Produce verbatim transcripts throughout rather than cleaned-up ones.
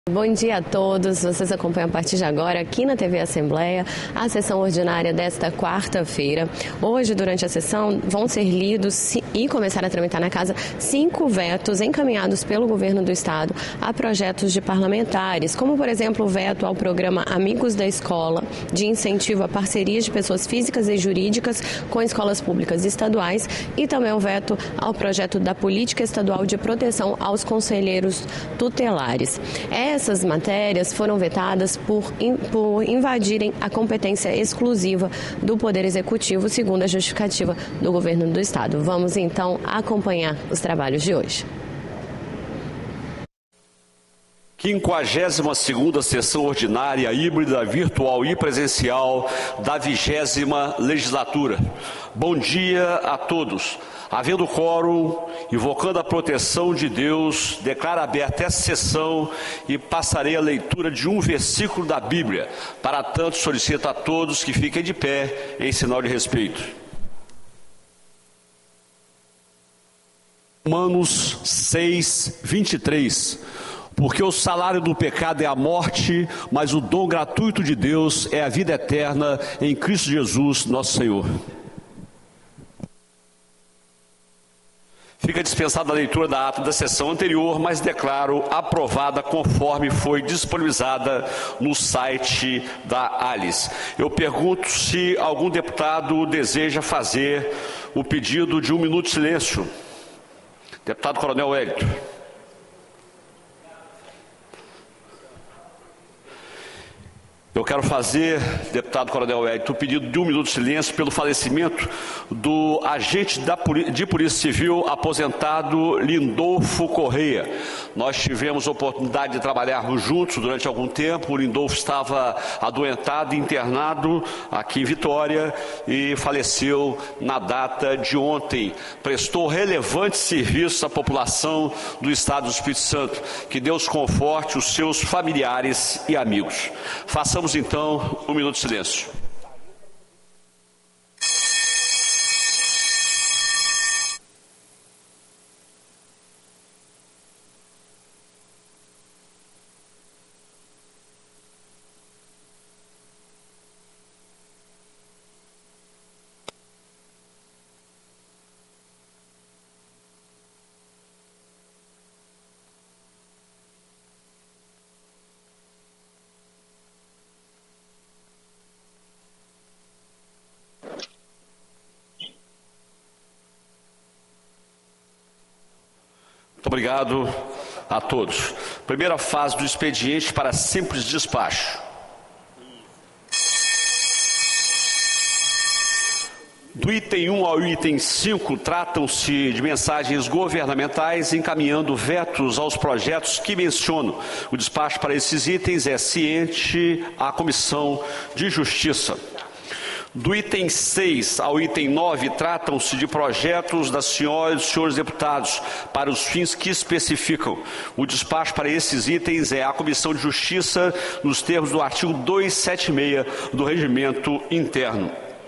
Bom dia a todos, vocês acompanham a partir de agora aqui na T V Assembleia a sessão ordinária desta quarta-feira. Hoje, durante a sessão, vão ser lidos e começar a tramitar na casa cinco vetos encaminhados pelo governo do estado a projetos de parlamentares, como, por exemplo, o veto ao programa Amigos da Escola, de incentivo a parcerias de pessoas físicas e jurídicas com escolas públicas estaduais, e também o veto ao projeto da Política Estadual de Proteção aos Conselheiros Tutelares. Essas matérias foram vetadas por, por invadirem a competência exclusiva do Poder Executivo, segundo a justificativa do governo do estado. Vamos então acompanhar os trabalhos de hoje. quinquagésima segunda sessão ordinária híbrida, virtual e presencial da vigésima legislatura. Bom dia a todos. Havendo quórum, invocando a proteção de Deus, declaro aberta essa sessão e passarei a leitura de um versículo da Bíblia. Para tanto, solicito a todos que fiquem de pé em sinal de respeito. Romanos seis, vinte e três. Porque o salário do pecado é a morte, mas o dom gratuito de Deus é a vida eterna em Cristo Jesus, nosso Senhor. Fica dispensada a leitura da ata da sessão anterior, mas declaro aprovada conforme foi disponibilizada no site da Alice. Eu pergunto se algum deputado deseja fazer o pedido de um minuto de silêncio. Deputado Coronel Wellington. Eu quero fazer, deputado Coronel Wellington, o pedido de um minuto de silêncio pelo falecimento do agente da, de Polícia Civil aposentado Lindolfo Correia. Nós tivemos a oportunidade de trabalharmos juntos durante algum tempo. O Lindolfo estava adoentado e internado aqui em Vitória e faleceu na data de ontem. Prestou relevantes serviços à população do estado do Espírito Santo. Que Deus conforte os seus familiares e amigos. Façamos então um minuto de silêncio. Muito obrigado a todos. Primeira fase do expediente para simples despacho. Do item um ao item cinco, tratam-se de mensagens governamentais encaminhando vetos aos projetos que menciono. O despacho para esses itens é ciente à Comissão de Justiça. Do item seis ao item nove, tratam-se de projetos das senhoras e dos senhores deputados para os fins que especificam. O despacho para esses itens é a Comissão de Justiça, nos termos do artigo duzentos e setenta e seis do Regimento Interno.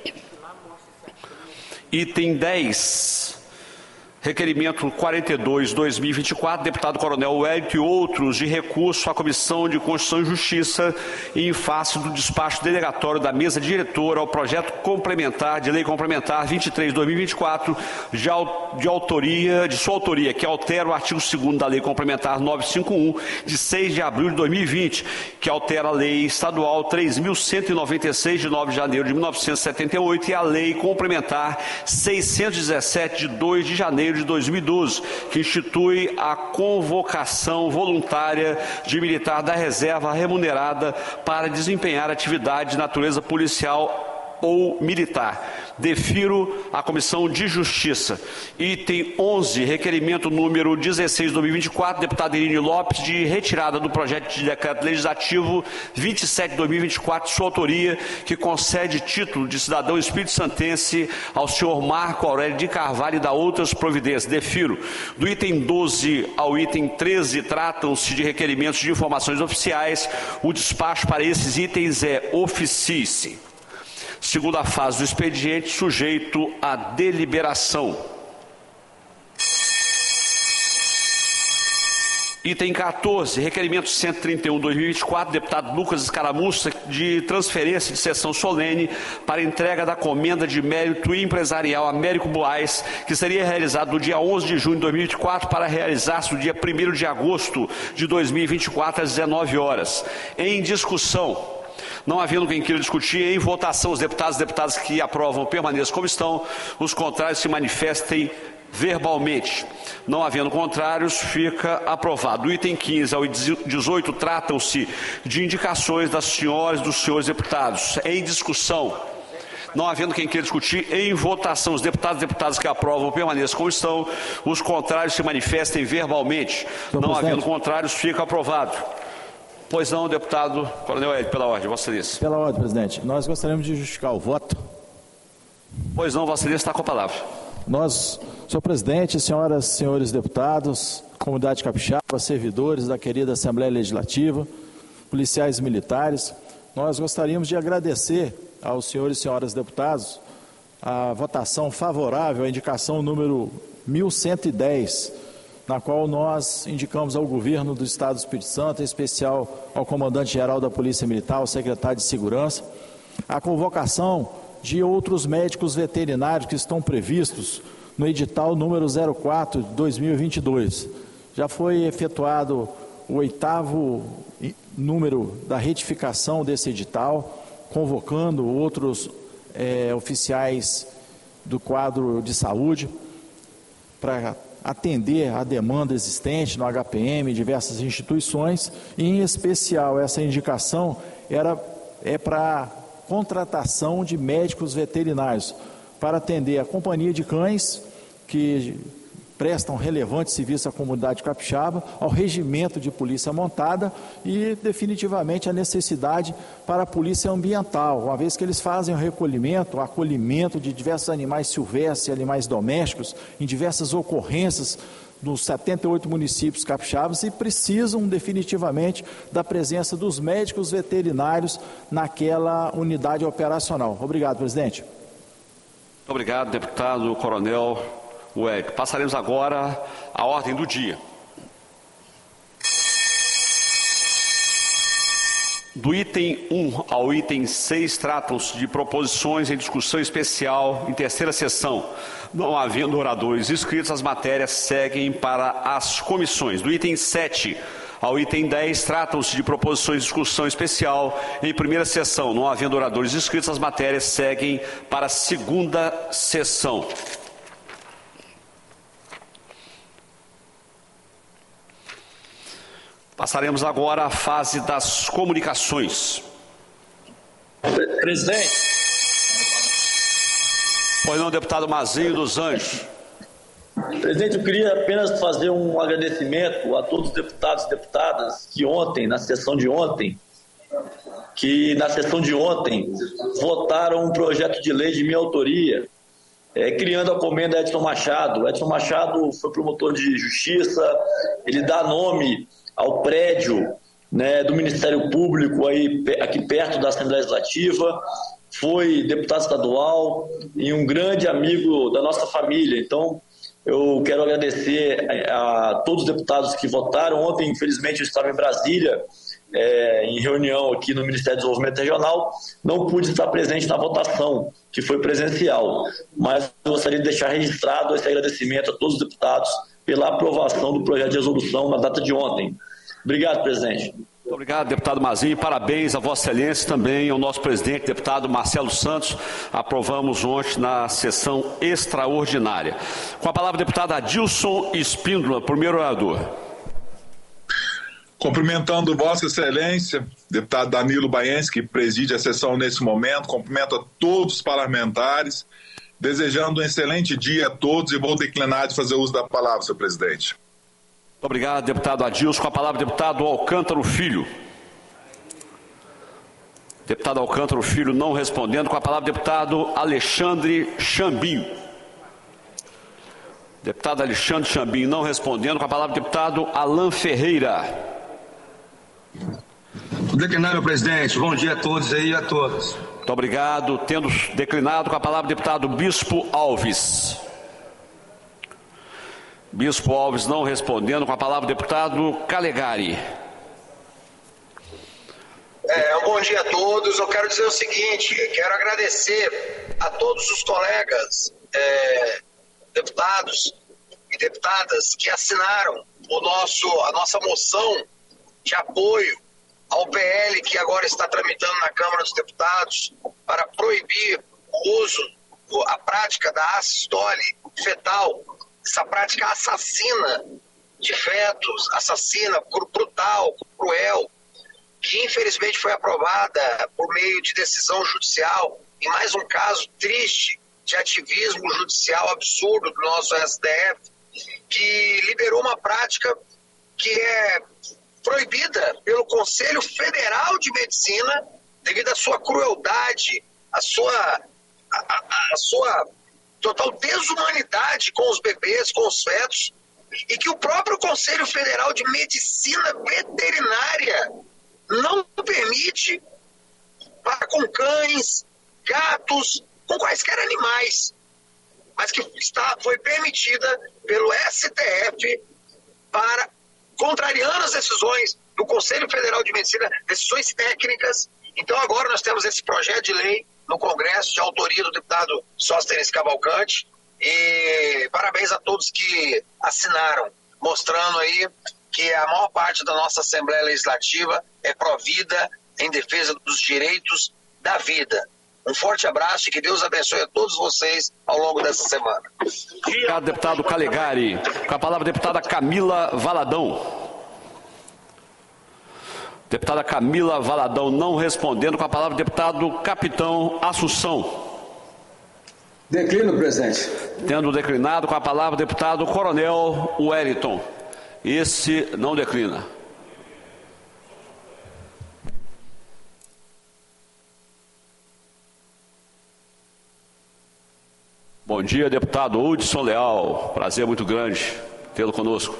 Item dez. Requerimento quarenta e dois barra dois mil e vinte e quatro, deputado Coronel Wellington e outros, de recurso à Comissão de Constituição e Justiça em face do despacho delegatório da mesa diretora ao projeto complementar de lei complementar vinte e três barra dois mil e vinte e quatro, de, de autoria, de sua autoria, que altera o artigo segundo da lei complementar novecentos e cinquenta e um, de seis de abril de dois mil e vinte, que altera a lei estadual três mil cento e noventa e seis, de nove de janeiro de mil novecentos e setenta e oito, e a lei complementar seiscentos e dezessete, de dois de janeiro de dois mil e doze, que institui a convocação voluntária de militar da reserva remunerada para desempenhar atividade de natureza policial ou militar. Defiro à Comissão de Justiça. Item onze, requerimento número dezesseis barra dois mil e vinte e quatro, deputado Irine Lopes, de retirada do projeto de decreto legislativo vinte e sete barra dois mil e vinte e quatro, sua autoria, que concede título de cidadão espírito-santense ao senhor Marco Aurélio de Carvalho e dá outras providências. Defiro. Do item doze ao item treze, tratam-se de requerimentos de informações oficiais. O despacho para esses itens é oficie-se. Segunda fase do expediente, sujeito à deliberação. Item quatorze, requerimento cento e trinta e um barra dois mil e vinte e quatro, deputado Lucas Escaramuça, de transferência de sessão solene para entrega da comenda de mérito empresarial Américo Buais, que seria realizado no dia onze de junho de dois mil e vinte e quatro para realizar-se no dia primeiro de agosto de dois mil e vinte e quatro, às dezenove horas. Em discussão. Não havendo quem queira discutir, em votação, os deputados e deputadas que aprovam permaneçam como estão, os contrários se manifestem verbalmente. Não havendo contrários, fica aprovado. Do item quinze ao dezoito tratam-se de indicações das senhoras e dos senhores deputados. Em discussão. Não havendo quem queira discutir, em votação, os deputados e deputadas que aprovam permaneçam como estão, os contrários se manifestem verbalmente. Não havendo contrários, fica aprovado. Pois não, deputado Coronel Hélio, pela ordem, Vossa Excelência. Pela ordem, presidente. Nós gostaríamos de justificar o voto. Pois não, Vossa Excelência, está com a palavra. Nós, senhor presidente, senhoras e senhores deputados, comunidade capixaba, servidores da querida Assembleia Legislativa, policiais militares, nós gostaríamos de agradecer aos senhores e senhoras deputados a votação favorável à indicação número mil cento e dez, na qual nós indicamos ao governo do Estado do Espírito Santo, em especial ao comandante-geral da Polícia Militar, ao secretário de Segurança, a convocação de outros médicos veterinários que estão previstos no edital número zero quatro de dois mil e vinte e dois. Já foi efetuado o oitavo número da retificação desse edital, convocando outros é, oficiais do quadro de saúde para atender a demanda existente no H P M em diversas instituições, e em especial essa indicação era, é para contratação de médicos veterinários para atender a companhia de cães que prestam relevante serviço à comunidade capixaba, ao regimento de polícia montada e definitivamente a necessidade para a polícia ambiental, uma vez que eles fazem o recolhimento, o acolhimento de diversos animais silvestres e animais domésticos em diversas ocorrências nos setenta e oito municípios capixabas e precisam definitivamente da presença dos médicos veterinários naquela unidade operacional. Obrigado, presidente. Muito obrigado, deputado Coronel Hélio. Passaremos agora à ordem do dia. Do item um ao item seis tratam-se de proposições em discussão especial em terceira sessão. Não havendo oradores inscritos, as matérias seguem para as comissões. Do item sete ao item dez tratam-se de proposições de discussão especial em primeira sessão. Não havendo oradores inscritos, as matérias seguem para a segunda sessão. Passaremos agora à fase das comunicações. Presidente. Pois não, deputado Mazinho dos Anjos. Presidente, eu queria apenas fazer um agradecimento a todos os deputados e deputadas que ontem, na sessão de ontem, que na sessão de ontem votaram um projeto de lei de minha autoria, é, criando a comenda Edson Machado. Edson Machado foi promotor de justiça, ele dá nome ao prédio, né, do Ministério Público aí, aqui perto da Assembleia Legislativa, foi deputado estadual e um grande amigo da nossa família. Então, eu quero agradecer a, a todos os deputados que votaram. Ontem, infelizmente, eu estava em Brasília, é, em reunião aqui no Ministério do Desenvolvimento Regional, não pude estar presente na votação, que foi presencial, mas eu gostaria de deixar registrado esse agradecimento a todos os deputados pela aprovação do projeto de resolução na data de ontem. Obrigado, presidente. Muito obrigado, deputado Mazinho. Parabéns a Vossa Excelência, também ao nosso presidente, deputado Marcelo Santos. Aprovamos ontem na sessão extraordinária. Com a palavra, deputado Adilson Espíndola, primeiro orador. Cumprimentando Vossa Excelência, deputado Danilo Baense, que preside a sessão nesse momento, cumprimento a todos os parlamentares, desejando um excelente dia a todos e vou declinar de fazer uso da palavra, senhor presidente. Muito obrigado, deputado Adilson. Com a palavra, deputado Alcântara Filho. Deputado Alcântara Filho não respondendo. Com a palavra, deputado Alexandre Chambinho. Deputado Alexandre Chambinho não respondendo. Com a palavra, deputado Alan Ferreira. Declinar, meu presidente. Bom dia a todos aí e a todas. Muito obrigado. Tendo declinado, com a palavra, deputado Bispo Alves. Bispo Alves não respondendo. Com a palavra o deputado Calegari. É, um bom dia a todos. Eu quero dizer o seguinte, quero agradecer a todos os colegas é, deputados e deputadas que assinaram o nosso, a nossa moção de apoio ao P L que agora está tramitando na Câmara dos Deputados para proibir o uso, a prática da assistole fetal, essa prática assassina de fetos, assassina, brutal, cruel, que infelizmente foi aprovada por meio de decisão judicial, em mais um caso triste de ativismo judicial absurdo do nosso S T F, que liberou uma prática que é proibida pelo Conselho Federal de Medicina devido à sua crueldade, à sua, a, a, a sua total desumanidade com os bebês, com os fetos, e que o próprio Conselho Federal de Medicina Veterinária não permite para com cães, gatos, com quaisquer animais, mas que está, foi permitida pelo S T F para, contrariando as decisões do Conselho Federal de Medicina, decisões técnicas. Então agora nós temos esse projeto de lei no Congresso, de autoria do deputado Sóstenes Cavalcante, e parabéns a todos que assinaram, mostrando aí que a maior parte da nossa Assembleia Legislativa é pró-vida, em defesa dos direitos da vida. Um forte abraço e que Deus abençoe a todos vocês ao longo dessa semana. Obrigado, deputado Calegari. Com a palavra, a deputada Camila Valadão. Deputada Camila Valadão não respondendo. Com a palavra, o deputado Capitão Assunção. Declino, presidente. Tendo declinado, com a palavra, o deputado Coronel Wellington. Esse não declina. Bom dia, deputado Hudson Leal. Prazer muito grande tê-lo conosco.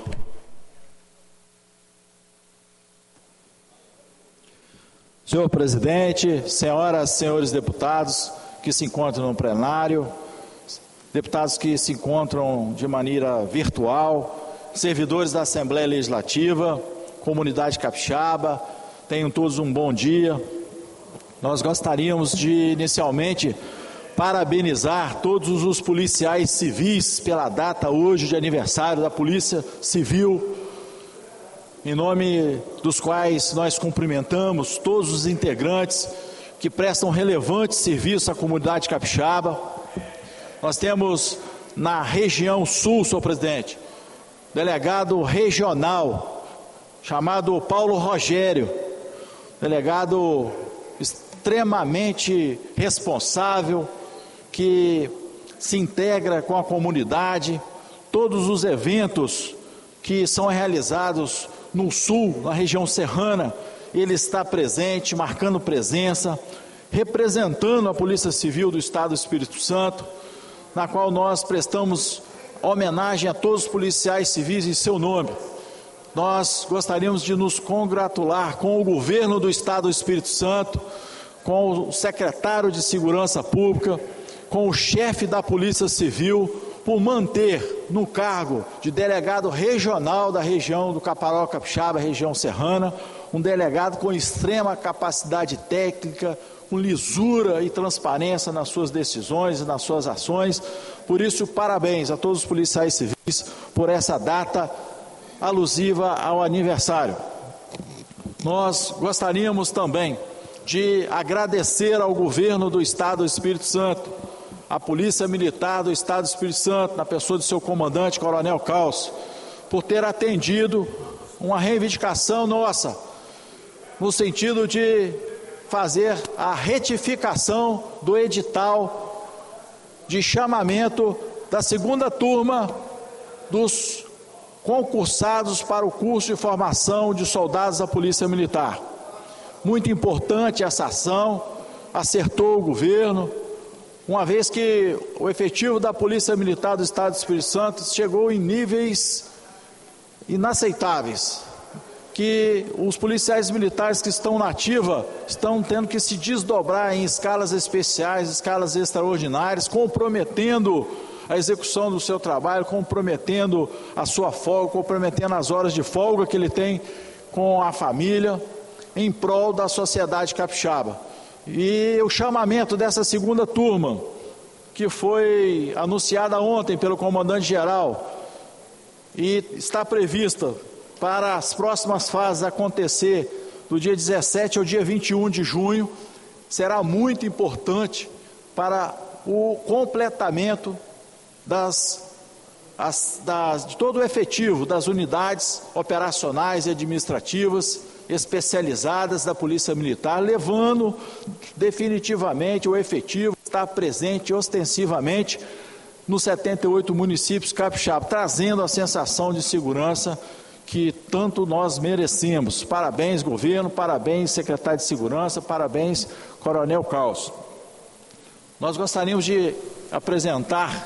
Senhor presidente, senhoras e senhores deputados que se encontram no plenário, deputados que se encontram de maneira virtual, servidores da Assembleia Legislativa, comunidade capixaba, tenham todos um bom dia. Nós gostaríamos de, inicialmente, parabenizar todos os policiais civis pela data hoje de aniversário da Polícia Civil, em nome dos quais nós cumprimentamos todos os integrantes que prestam relevante serviço à comunidade capixaba. Nós temos na região sul, senhor presidente, delegado regional, chamado Paulo Rogério, delegado extremamente responsável, que se integra com a comunidade. Todos os eventos que são realizados no sul, na região serrana, ele está presente, marcando presença, representando a Polícia Civil do Estado do Espírito Santo, na qual nós prestamos homenagem a todos os policiais civis em seu nome. Nós gostaríamos de nos congratular com o governo do Estado do Espírito Santo, com o secretário de Segurança Pública, com o chefe da Polícia Civil, por manter no cargo de delegado regional da região do Caparaó Capixaba, região serrana, um delegado com extrema capacidade técnica, com lisura e transparência nas suas decisões e nas suas ações. Por isso, parabéns a todos os policiais civis por essa data alusiva ao aniversário. Nós gostaríamos também de agradecer ao governo do Estado do Espírito Santo, a Polícia Militar do Estado do Espírito Santo, na pessoa do seu comandante, Coronel Calço, por ter atendido uma reivindicação nossa, no sentido de fazer a retificação do edital de chamamento da segunda turma dos concursados para o curso de formação de soldados da Polícia Militar. Muito importante essa ação, acertou o governo, uma vez que o efetivo da Polícia Militar do Estado do Espírito Santo chegou em níveis inaceitáveis, que os policiais militares que estão na ativa estão tendo que se desdobrar em escalas especiais, escalas extraordinárias, comprometendo a execução do seu trabalho, comprometendo a sua folga, comprometendo as horas de folga que ele tem com a família, em prol da sociedade capixaba. E o chamamento dessa segunda turma, que foi anunciada ontem pelo comandante-geral e está prevista para as próximas fases acontecer do dia dezessete ao dia vinte e um de junho, será muito importante para o completamento das, as, das, de todo o efetivo das unidades operacionais e administrativas especializadas da Polícia Militar, levando definitivamente o efetivo a estar presente ostensivamente nos setenta e oito municípios capixabas, trazendo a sensação de segurança que tanto nós merecemos. Parabéns, governo, parabéns, secretário de Segurança, parabéns, Coronel Caos. Nós gostaríamos de apresentar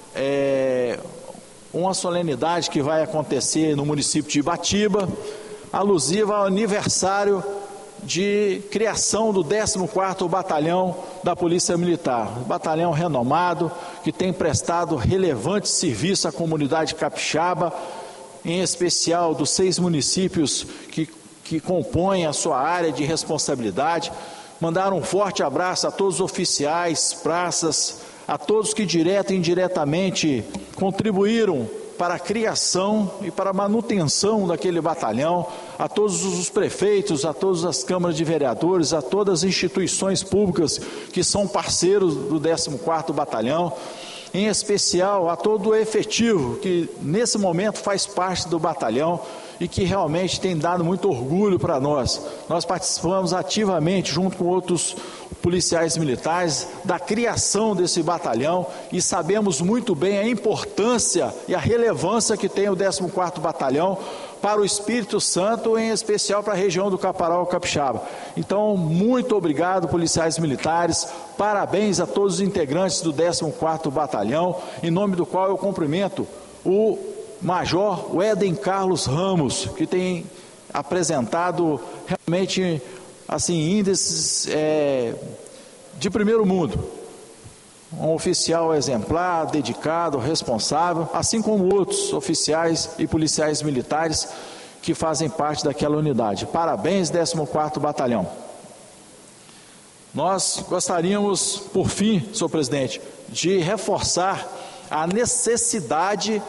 é, uma solenidade que vai acontecer no município de Ibatiba, alusiva ao aniversário de criação do décimo quarto Batalhão da Polícia Militar, um batalhão renomado que tem prestado relevante serviço à comunidade capixaba, em especial dos seis municípios que, que compõem a sua área de responsabilidade. Mandar um forte abraço a todos os oficiais, praças, a todos que direta e indiretamente contribuíram para a criação e para a manutenção daquele batalhão, a todos os prefeitos, a todas as câmaras de vereadores, a todas as instituições públicas que são parceiros do décimo quarto Batalhão, em especial a todo o efetivo que nesse momento faz parte do batalhão e que realmente tem dado muito orgulho para nós. Nós participamos ativamente, junto com outros policiais militares, da criação desse batalhão e sabemos muito bem a importância e a relevância que tem o décimo quarto Batalhão para o Espírito Santo, em especial para a região do Caparal Capixaba. Então, muito obrigado, policiais militares, parabéns a todos os integrantes do décimo quarto Batalhão, em nome do qual eu cumprimento o Major Weden Carlos Ramos, que tem apresentado realmente assim, índices é, de primeiro mundo. Um oficial exemplar, dedicado, responsável, assim como outros oficiais e policiais militares que fazem parte daquela unidade. Parabéns, décimo quarto Batalhão. Nós gostaríamos, por fim, senhor presidente, de reforçar a necessidade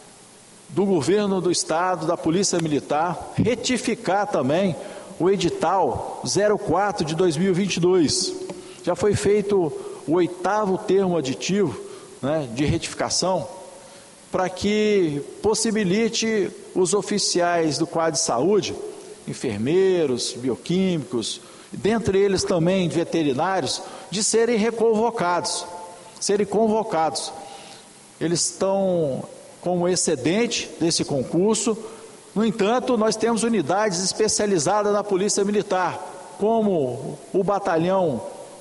do governo do Estado, da Polícia Militar, retificar também o edital zero quatro de dois mil e vinte e dois. Já foi feito o oitavo termo aditivo, né, de retificação, para que possibilite os oficiais do quadro de saúde, enfermeiros, bioquímicos, dentre eles também veterinários, de serem reconvocados, serem convocados. Eles estão como excedente desse concurso. No entanto, nós temos unidades especializadas na Polícia Militar, como o Batalhão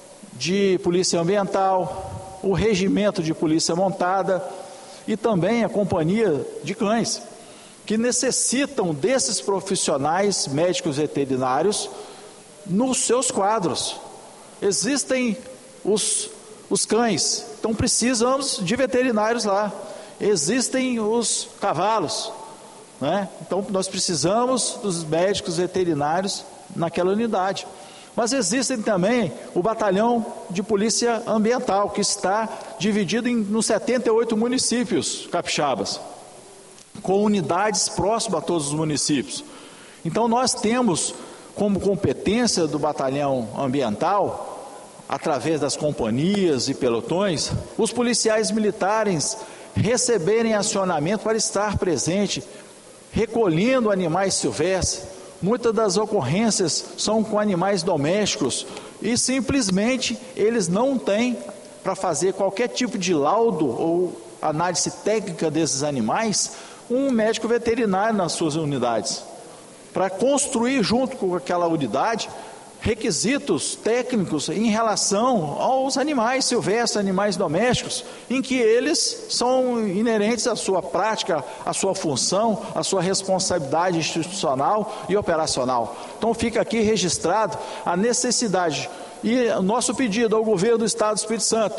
de Polícia Ambiental, o Regimento de Polícia Montada e também a Companhia de Cães, que necessitam desses profissionais médicos veterinários nos seus quadros. Existem os, os cães, então precisamos de veterinários lá. Existem os cavalos, né? Então nós precisamos dos médicos veterinários naquela unidade. Mas existem também o batalhão de polícia ambiental, que está dividido em nos setenta e oito municípios capixabas, com unidades próximas a todos os municípios. Então nós temos como competência do batalhão ambiental, através das companhias e pelotões, os policiais militares receberem acionamento para estar presente, recolhendo animais silvestres. Muitas das ocorrências são com animais domésticos e simplesmente eles não têm para fazer qualquer tipo de laudo ou análise técnica desses animais um médico veterinário nas suas unidades, para construir junto com aquela unidade requisitos técnicos em relação aos animais silvestres, animais domésticos, em que eles são inerentes à sua prática, à sua função, à sua responsabilidade institucional e operacional. Então fica aqui registrado a necessidade e o nosso pedido ao governo do Estado do Espírito Santo,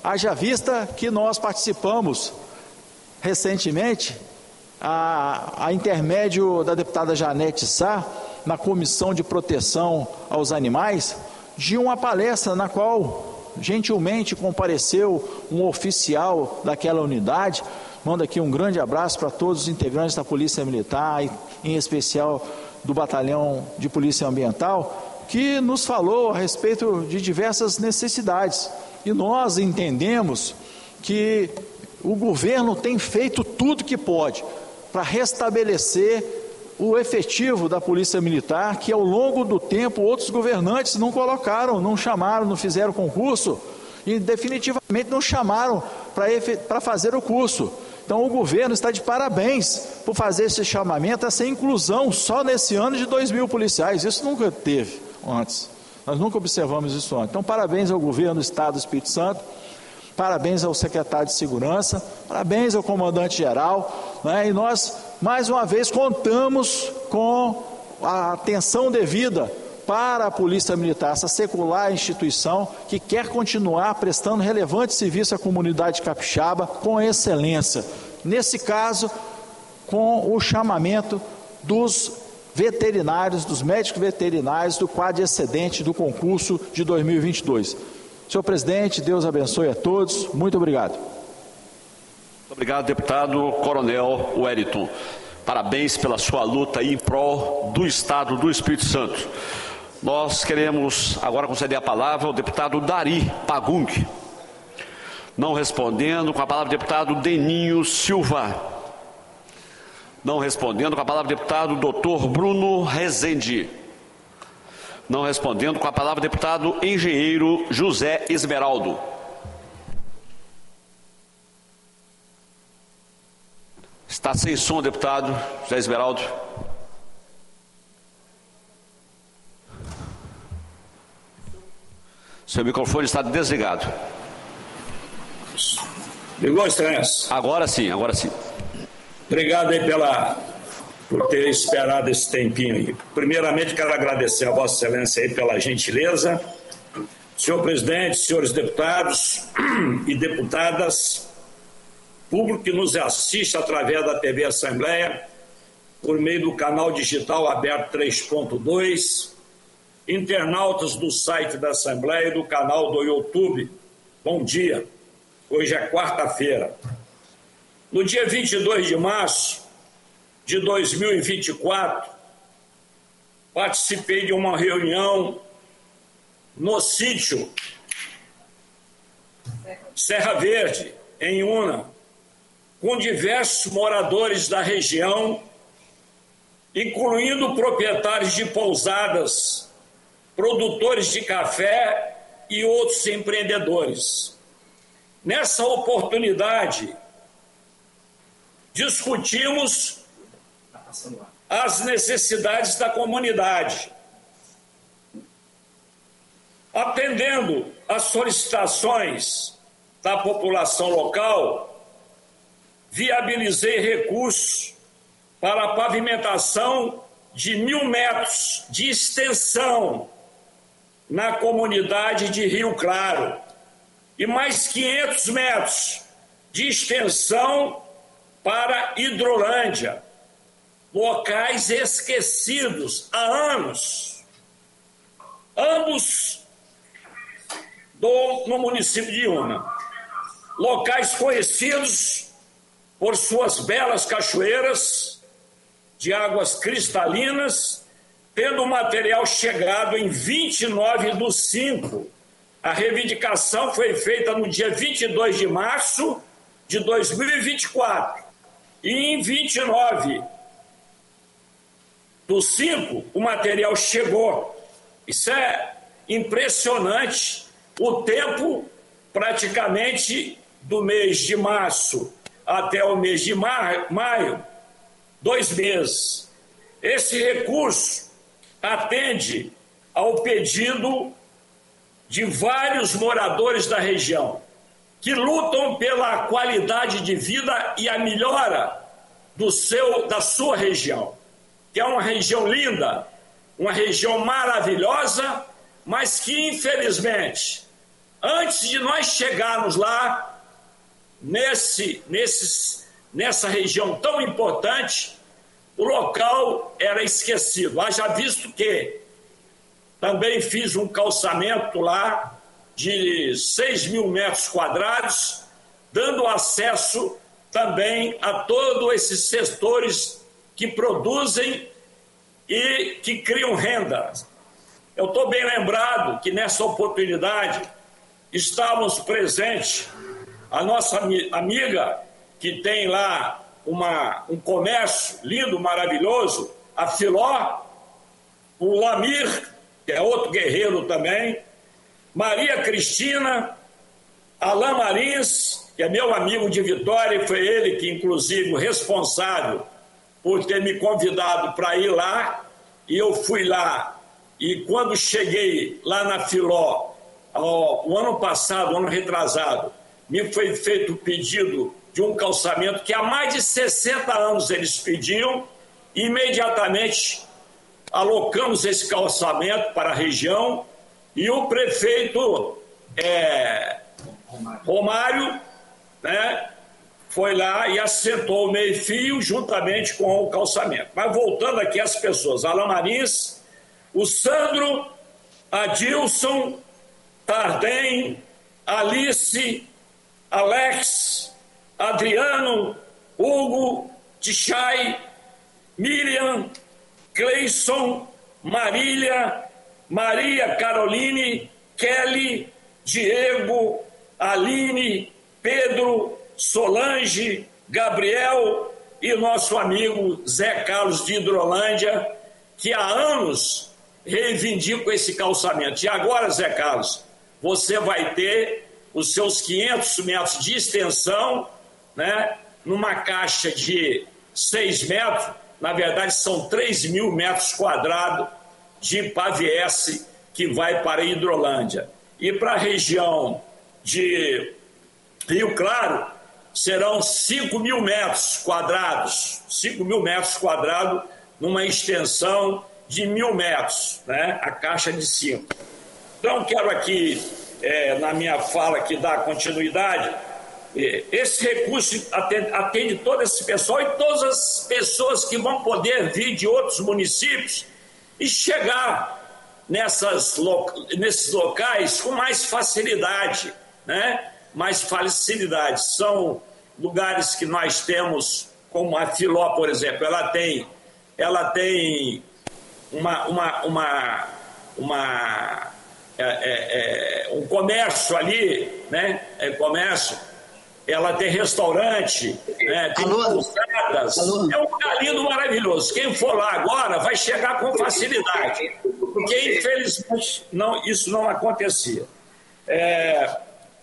Haja vista que nós participamos recentemente, a, a intermédio da deputada Janete Sá, na Comissão de Proteção aos Animais, de uma palestra na qual gentilmente compareceu um oficial daquela unidade. Mando aqui um grande abraço para todos os integrantes da Polícia Militar, em especial do Batalhão de Polícia Ambiental, que nos falou a respeito de diversas necessidades. E nós entendemos que o governo tem feito tudo que pode para restabelecer o efetivo da Polícia Militar, que ao longo do tempo outros governantes não colocaram, não chamaram, não fizeram concurso e definitivamente não chamaram para fazer o curso. Então o governo está de parabéns por fazer esse chamamento, essa inclusão só nesse ano de dois mil policiais. Isso nunca teve antes, nós nunca observamos isso antes. Então parabéns ao governo do Estado do Espírito Santo, parabéns ao secretário de Segurança, parabéns ao comandante-geral, né? E nós, mais uma vez, contamos com a atenção devida para a Polícia Militar, essa secular instituição que quer continuar prestando relevante serviço à comunidade capixaba com excelência. Nesse caso, com o chamamento dos veterinários, dos médicos veterinários do quadro excedente do concurso de dois mil e vinte e dois. Senhor presidente, Deus abençoe a todos. Muito obrigado. Muito obrigado, deputado Coronel Wellington. Parabéns pela sua luta em prol do Estado do Espírito Santo. Nós queremos agora conceder a palavra ao deputado Dari Pagung. Não respondendo, com a palavra o deputado Deninho Silva. Não respondendo, com a palavra o deputado doutor Bruno Rezende. Não respondendo, com a palavra o deputado engenheiro José Esmeraldo. Está sem som, deputado José Esmeraldo. Seu microfone está desligado. Ligou, excelência? Agora sim, agora sim. Obrigado aí pela, por ter esperado esse tempinho aí. Primeiramente, quero agradecer a Vossa Excelência aí pela gentileza. Senhor presidente, senhores deputados e deputadas, público que nos assiste através da T V Assembleia, por meio do canal digital aberto três ponto dois, internautas do site da Assembleia e do canal do YouTube, bom dia. Hoje é quarta-feira. No dia vinte e dois de março de dois mil e vinte e quatro, participei de uma reunião no sítio Serra Verde, em Una, com diversos moradores da região, incluindo proprietários de pousadas, produtores de café e outros empreendedores. Nessa oportunidade, discutimos as necessidades da comunidade, atendendo às solicitações da população local. Viabilizei recursos para a pavimentação de mil metros de extensão na comunidade de Rio Claro e mais quinhentos metros de extensão para Hidrolândia, locais esquecidos há anos, ambos do, no município de Una, locais conhecidos por suas belas cachoeiras de águas cristalinas, tendo o material chegado em vinte e nove do cinco. A reivindicação foi feita no dia vinte e dois de março de dois mil e vinte e quatro. E em vinte e nove do cinco, o material chegou. Isso é impressionante. O tempo praticamente do mês de março até o mês de maio, dois meses. Esse recurso atende ao pedido de vários moradores da região que lutam pela qualidade de vida e a melhora do seu, da sua região, que é uma região linda, uma região maravilhosa, mas que, infelizmente, Antes de nós chegarmos lá, nesse, nesses, nessa região tão importante, o local era esquecido. Haja visto que também fiz um calçamento lá de seis mil metros quadrados, dando acesso também a todos esses setores que produzem e que criam renda. Eu estou bem lembrado que nessa oportunidade estávamos presentes a nossa amiga que tem lá uma, um comércio lindo, maravilhoso, a Filó, o Lamir, que é outro guerreiro também, Maria Cristina, Alain Marins, que é meu amigo de Vitória, e foi ele que, inclusive, o responsável por ter me convidado para ir lá, e eu fui lá, e quando cheguei lá na Filó, ó, o ano passado, o ano retrasado, me foi feito o pedido de um calçamento que há mais de sessenta anos eles pediam, e imediatamente alocamos esse calçamento para a região, e o prefeito é, Romário, né, foi lá e assentou o meio-fio juntamente com o calçamento. Mas voltando aqui às pessoas, Alain Marins, o Sandro, Adilson, Tardem, Alice, Alex, Adriano, Hugo, Tichai, Miriam, Cleison, Marília, Maria Caroline, Kelly, Diego, Aline, Pedro, Solange, Gabriel e nosso amigo Zé Carlos de Hidrolândia, que há anos reivindica esse calçamento. E agora, Zé Carlos, você vai ter os seus quinhentos metros de extensão, né, numa caixa de seis metros, na verdade são três mil metros quadrados de paviesse que vai para a Hidrolândia. E para a região de Rio Claro, serão cinco mil metros quadrados, cinco mil metros quadrados numa extensão de mil metros, né? A caixa de cinco. Então, quero aqui, é, na minha fala, aqui dar continuidade. Esse recurso atende, atende todo esse pessoal e todas as pessoas que vão poder vir de outros municípios e chegar nessas, nesses locais com mais facilidade, né? Mais facilidade. São lugares que nós temos, como a Filó, por exemplo, ela tem, ela tem uma, uma, uma, uma é, é, é, um comércio ali, né? É comércio. Ela tem restaurante, né, tem pousadas, é um lugar lindo, maravilhoso. Quem for lá agora vai chegar com facilidade, porque infelizmente não, isso não acontecia. É,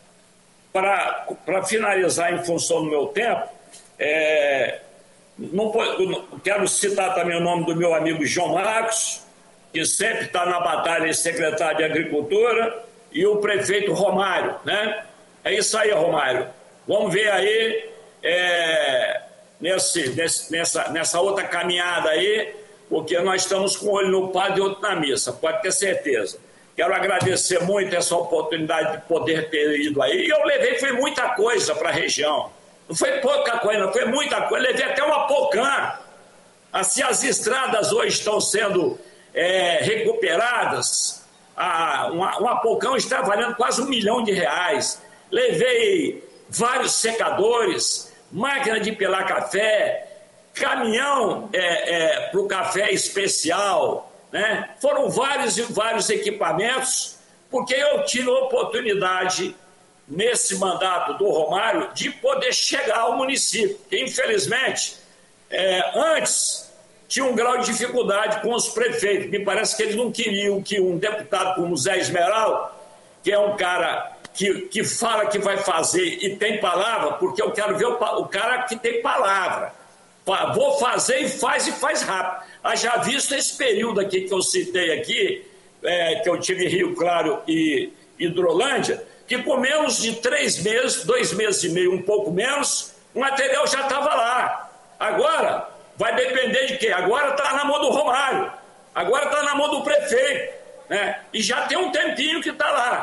Para finalizar, em função do meu tempo, é, não, não, quero citar também o nome do meu amigo João Marcos, que sempre está na batalha de secretário de Agricultura, e o prefeito Romário, né? É isso aí, Romário. Vamos ver aí, é, nesse, nesse, nessa, nessa outra caminhada aí, porque nós estamos com um olho no padre e outro na missa, pode ter certeza. Quero agradecer muito essa oportunidade de poder ter ido aí. E eu levei, foi muita coisa para a região. Não foi pouca coisa, não foi muita coisa. Levei até uma Apocan. Assim, as estradas hoje estão sendo é, recuperadas. A, uma, uma Apocan está valendo quase um milhão de reais. Levei vários secadores, máquina de pelar café, caminhão é, é, para o café especial, né? Foram vários e vários equipamentos, porque eu tive a oportunidade, nesse mandato do Romário, de poder chegar ao município. E, infelizmente, é, antes tinha um grau de dificuldade com os prefeitos. Me parece que eles não queriam que um deputado como Zé Esmeral, que é um cara que, que fala que vai fazer e tem palavra, porque eu quero ver o, o cara que tem palavra. Vou fazer e faz e faz rápido. Já visto esse período aqui que eu citei aqui, é, que eu tive em Rio Claro e Hidrolândia, que com menos de três meses, dois meses e meio, um pouco menos, o material já estava lá. Agora, vai depender de quê? Agora está na mão do Romário, agora está na mão do prefeito, né? E já tem um tempinho que está lá.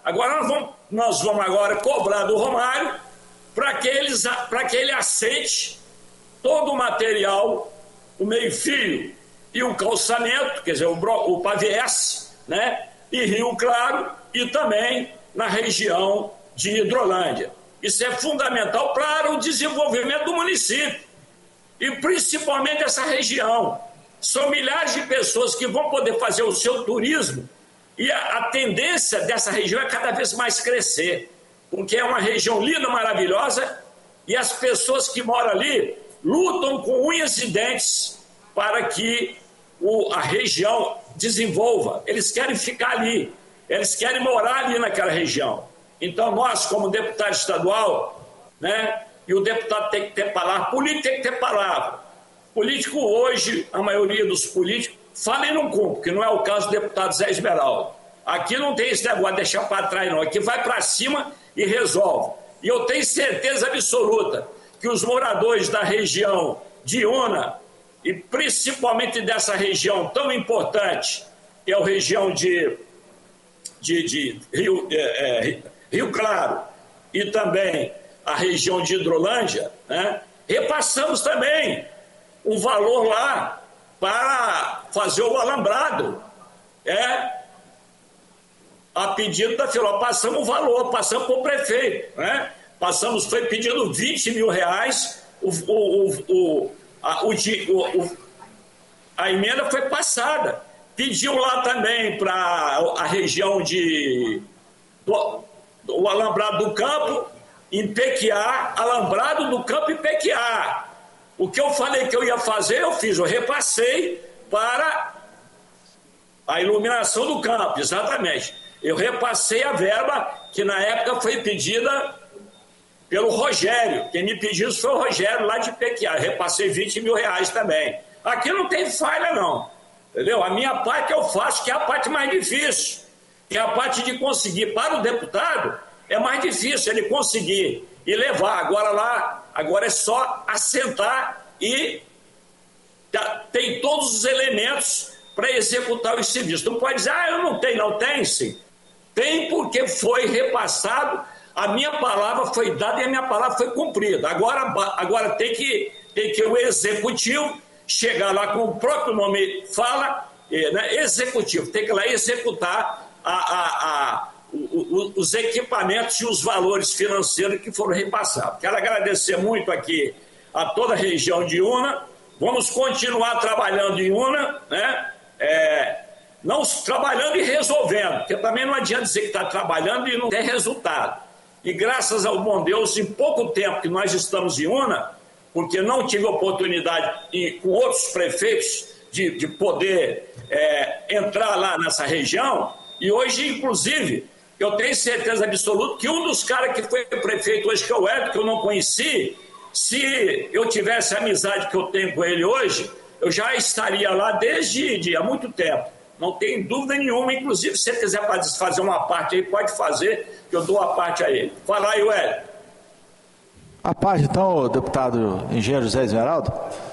Agora nós vamos, nós vamos agora cobrar do Romário para que, eles, para que ele aceite todo o material, o meio-fio e o calçamento, quer dizer, o, o Pavés, né? E Rio Claro e também na região de Hidrolândia. Isso é fundamental para o desenvolvimento do município e principalmente essa região. São milhares de pessoas que vão poder fazer o seu turismo e a, a tendência dessa região é cada vez mais crescer, porque é uma região linda, maravilhosa, e as pessoas que moram ali lutam com unhas e dentes para que o, a região desenvolva. Eles querem ficar ali, eles querem morar ali naquela região. Então nós, como deputado estadual, né, e o deputado tem que ter palavra, político tem que ter palavra. Político hoje, a maioria dos políticos, fala e não cumpre, que não é o caso do deputado Zé Esmeraldo. Aqui não tem esse negócio de deixar para trás não, aqui vai para cima e resolve. E eu tenho certeza absoluta que os moradores da região de Iuna, e principalmente dessa região tão importante, que é a região de, de, de Rio, é, é, Rio Claro e também a região de Hidrolândia, né, repassamos também um valor lá para fazer o alambrado. É, a pedido da Filó, passamos o valor, passamos para o prefeito, né? Passamos, foi pedindo vinte mil reais, o, o, o, a, o, o, a emenda foi passada. Pediu lá também para a região de do, o alambrado do campo, em Pequiá, alambrado do campo em Pequiá. O que eu falei que eu ia fazer, eu fiz, eu repassei para a iluminação do campo, exatamente. Eu repassei a verba que na época foi pedida pelo Rogério. Quem me pediu isso foi o Rogério lá de Pequiá. Eu repassei vinte mil reais também. Aqui não tem falha não, entendeu? A minha parte eu faço, que é a parte mais difícil, que é a parte de conseguir. Para o deputado é mais difícil ele conseguir e levar. Agora lá, agora é só assentar e tem todos os elementos para executar os serviços. Não pode dizer, ah, eu não tenho, não tem sim. Tem, porque foi repassado, a minha palavra foi dada e a minha palavra foi cumprida. Agora, agora tem, que, tem que o executivo chegar lá com o próprio nome, fala, né, executivo, tem que ir lá executar a, a, a, o, o, os equipamentos e os valores financeiros que foram repassados. Quero agradecer muito aqui a toda a região de Iuna. Vamos continuar trabalhando em Iuna, né? É, não trabalhando e resolvendo, porque também não adianta dizer que está trabalhando e não tem resultado. E graças ao bom Deus, em pouco tempo que nós estamos em Iuna, porque não tive oportunidade e, com outros prefeitos de, de poder é, entrar lá nessa região, e hoje, inclusive, eu tenho certeza absoluta que um dos caras que foi prefeito hoje, que é o Hélio, que eu não conheci, se eu tivesse a amizade que eu tenho com ele hoje, eu já estaria lá desde de, há muito tempo. Não tem dúvida nenhuma, inclusive, se você quiser fazer uma parte aí, pode fazer, que eu dou a parte a ele. Fala aí, Hélio. A parte, então, deputado engenheiro José Esmeraldo,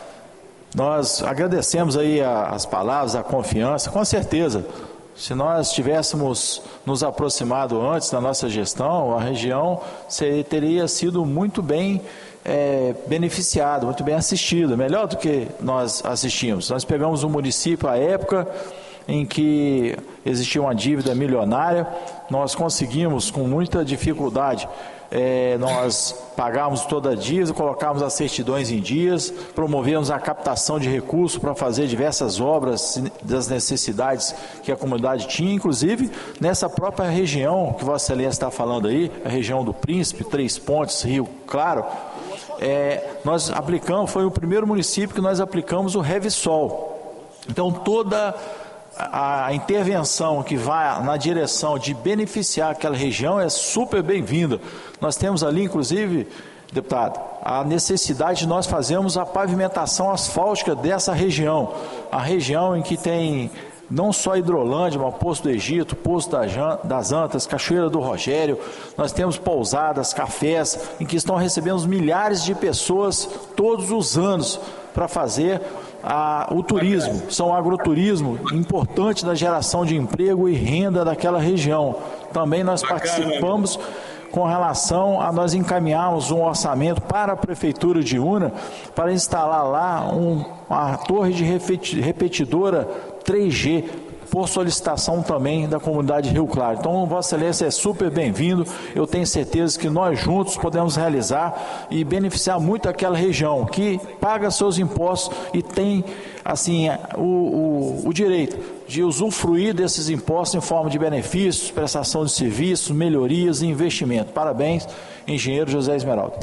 nós agradecemos aí a, as palavras, a confiança, com certeza. Se nós tivéssemos nos aproximado antes da nossa gestão, a região seria, teria sido muito bem é, beneficiada, muito bem assistida, melhor do que nós assistimos. Nós pegamos um município à época em que existia uma dívida milionária, nós conseguimos com muita dificuldade, é, nós pagamos toda a dívida, colocamos as certidões em dias, promovemos a captação de recursos para fazer diversas obras das necessidades que a comunidade tinha, inclusive nessa própria região que Vossa Excelência está falando aí, a região do Príncipe, Três Pontes, Rio Claro, é, nós aplicamos, foi o primeiro município que nós aplicamos o Revisol. Então toda a intervenção que vai na direção de beneficiar aquela região é super bem-vinda. Nós temos ali, inclusive, deputado, a necessidade de nós fazermos a pavimentação asfáltica dessa região, a região em que tem não só Hidrolândia, mas Poço do Egito, Poço das Antas, Cachoeira do Rogério, nós temos pousadas, cafés, em que estão recebendo milhares de pessoas todos os anos para fazer a, o turismo, são agroturismo importante na geração de emprego e renda daquela região. também nós participamos com relação a nós encaminharmos um orçamento para a Prefeitura de Una para instalar lá um, uma torre de repetidora três G, por solicitação também da comunidade Rio Claro. Então, Vossa Excelência é super bem-vindo. Eu tenho certeza que nós juntos podemos realizar e beneficiar muito aquela região que paga seus impostos e tem, assim, o, o, o direito de usufruir desses impostos em forma de benefícios, prestação de serviços, melhorias e investimento. Parabéns, engenheiro José Esmeraldo.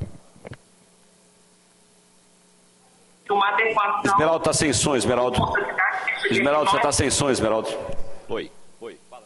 Esmeraldo está sem som, Esmeraldo. Esmeraldo, você está sem som, Esmeraldo. Oi. Oi. Fala.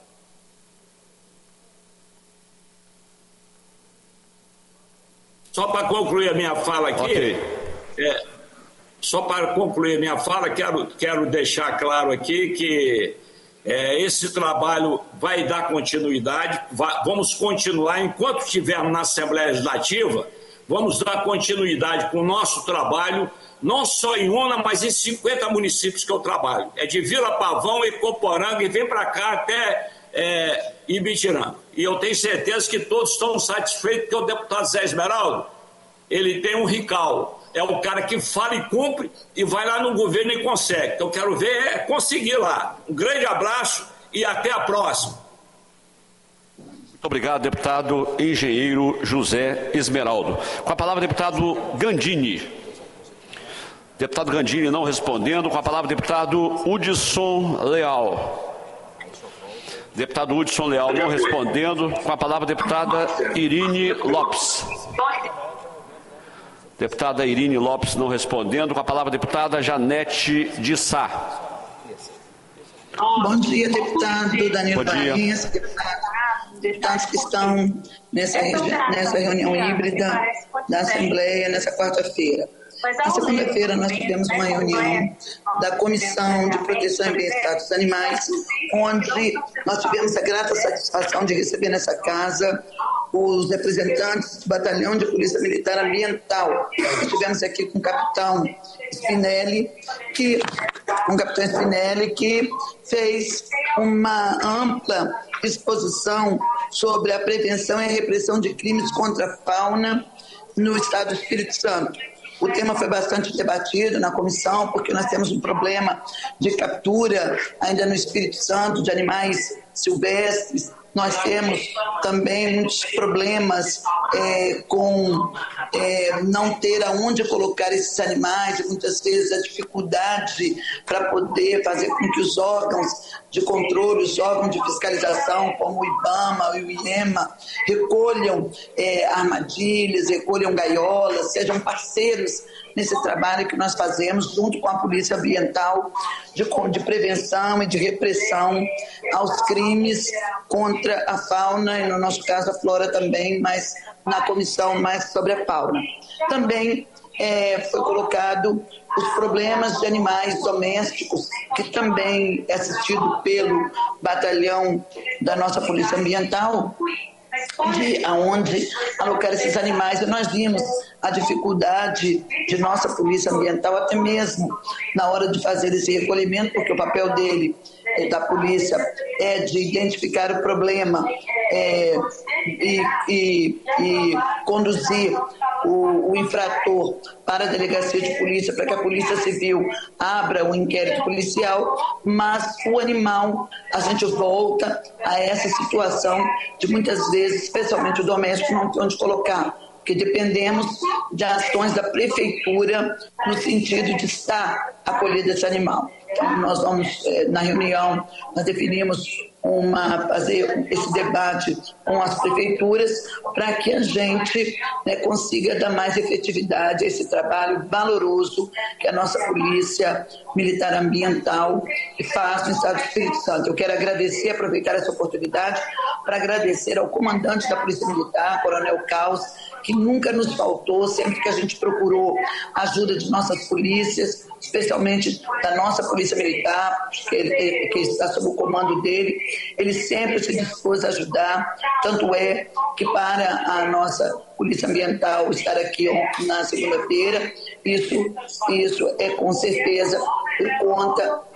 Só para concluir a minha fala aqui, okay. é, só para concluir a minha fala, quero, quero deixar claro aqui que é, esse trabalho vai dar continuidade, vai, vamos continuar, enquanto estivermos na Assembleia Legislativa, vamos dar continuidade com o nosso trabalho, não só em Una, mas em cinquenta municípios que eu trabalho. É de Vila Pavão, Ecoporanga e vem para cá até é, Ibitiranga. E eu tenho certeza que todos estão satisfeitos, porque o deputado Zé Esmeraldo, ele tem um rical. É o cara que fala e cumpre e vai lá no governo e consegue. Então eu quero ver é conseguir lá. Um grande abraço e até a próxima. Muito obrigado, deputado engenheiro José Esmeraldo. Com a palavra, deputado Gandini. Deputado Gandini não respondendo. Com a palavra, deputado Hudson Leal. Deputado Hudson Leal não respondendo. Com a palavra, deputada Irine Lopes. Deputada Irine Lopes não respondendo. Com a palavra, deputada Janete de Sá. Bom dia, deputado Danilo Baense, deputado, deputados que estão nessa, nessa reunião híbrida da Assembleia nessa quarta-feira. Na segunda-feira, nós tivemos uma reunião da Comissão de Proteção e Bem-Estar dos Animais, onde nós tivemos a grata satisfação de receber nessa casa os representantes do Batalhão de Polícia Militar Ambiental. Estivemos aqui com o capitão Spinelli, que, com o capitão Spinelli, que fez uma ampla exposição sobre a prevenção e a repressão de crimes contra a fauna no estado do Espírito Santo. O tema foi bastante debatido na comissão, porque nós temos um problema de captura ainda no Espírito Santo de animais silvestres. Nós temos também muitos problemas é, com é, não ter aonde colocar esses animais e muitas vezes a dificuldade para poder fazer com que os órgãos de controle, os órgãos de fiscalização, como o IBAMA e o IEMA, recolham é, armadilhas, recolham gaiolas, sejam parceiros nesse trabalho que nós fazemos junto com a Polícia Ambiental de, de prevenção e de repressão aos crimes contra a fauna e, no nosso caso, a flora também, mas na comissão mais sobre a fauna. Também é, foi colocado os problemas de animais domésticos, que também é assistido pelo batalhão da nossa Polícia Ambiental, de aonde alocar esses animais. E nós vimos a dificuldade de nossa Polícia Ambiental, até mesmo na hora de fazer esse recolhimento, porque o papel dele, da polícia, é de identificar o problema é, e, e, e conduzir o, o infrator para a delegacia de polícia, para que a Polícia Civil abra um inquérito policial, mas o animal, a gente volta a essa situação de muitas vezes, especialmente o doméstico, não ter onde colocar, porque dependemos de ações da prefeitura no sentido de estar acolhido esse animal. Então, nós vamos, na reunião, nós definimos uma, fazer esse debate com as prefeituras para que a gente, né, consiga dar mais efetividade a esse trabalho valoroso que a nossa Polícia Militar Ambiental faz no Estado do Espírito Santo. Eu quero agradecer, aproveitar essa oportunidade para agradecer ao comandante da Polícia Militar, Coronel Caos, que nunca nos faltou, sempre que a gente procurou a ajuda de nossas polícias, especialmente da nossa Polícia Militar, que, ele, que está sob o comando dele, ele sempre se dispôs a ajudar, tanto é que para a nossa Polícia Ambiental estar aqui na segunda-feira, isso, isso é com certeza por conta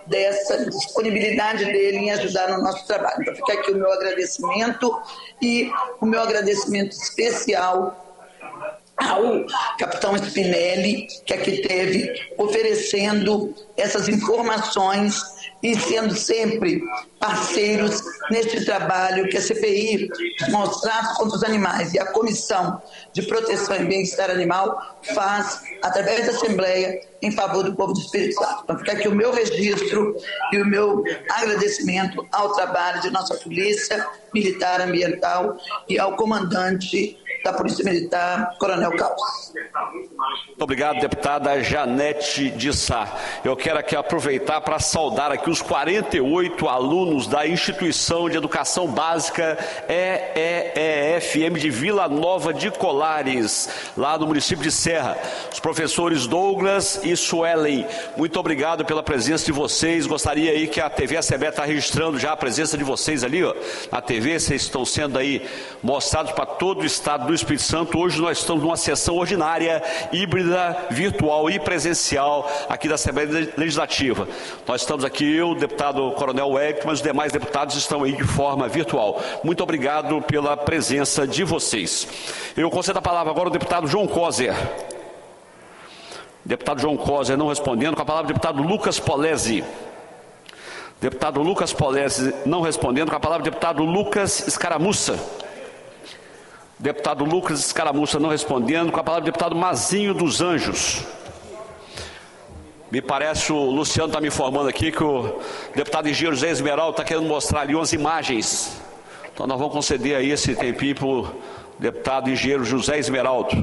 dessa disponibilidade dele em ajudar no nosso trabalho. Então fica aqui o meu agradecimento e o meu agradecimento especial ao capitão Spinelli, que aqui teve, oferecendo essas informações e sendo sempre parceiros neste trabalho que a C P I, Maus Tratos contra os Animais, e a Comissão de Proteção e Bem-Estar Animal faz através da Assembleia em favor do povo do Espírito Santo. Então fica aqui o meu registro e o meu agradecimento ao trabalho de nossa Polícia Militar Ambiental e ao comandante da Polícia Militar, Coronel Caos. Muito obrigado, deputada Janete de Sá. Eu quero aqui aproveitar para saudar aqui os quarenta e oito alunos da Instituição de Educação Básica E E E F M de Vila Nova de Colares, lá no município de Serra. Os professores Douglas e Suelen, muito obrigado pela presença de vocês. Gostaria aí que a T V Assembleia está registrando já a presença de vocês ali, ó, na T V. Vocês estão sendo aí mostrados para todo o estado do Espírito Santo. Hoje nós estamos numa sessão ordinária, híbrida, virtual e presencial aqui da Assembleia Legislativa. Nós estamos aqui, eu, o deputado Coronel Wellington, mas os demais deputados estão aí de forma virtual. Muito obrigado pela presença de vocês. Eu concedo a palavra agora ao deputado João Coser. Deputado João Coser não respondendo. Com a palavra o deputado Lucas Polesi. Deputado Lucas Polesi não respondendo. Com a palavra o deputado Lucas Escaramuça. Deputado Lucas Escaramuça não respondendo. Com a palavra o deputado Mazinho dos Anjos. Me parece, o Luciano está me informando aqui que o deputado engenheiro José Esmeraldo está querendo mostrar ali umas imagens. Então nós vamos conceder aí esse tempinho para o deputado engenheiro José Esmeraldo.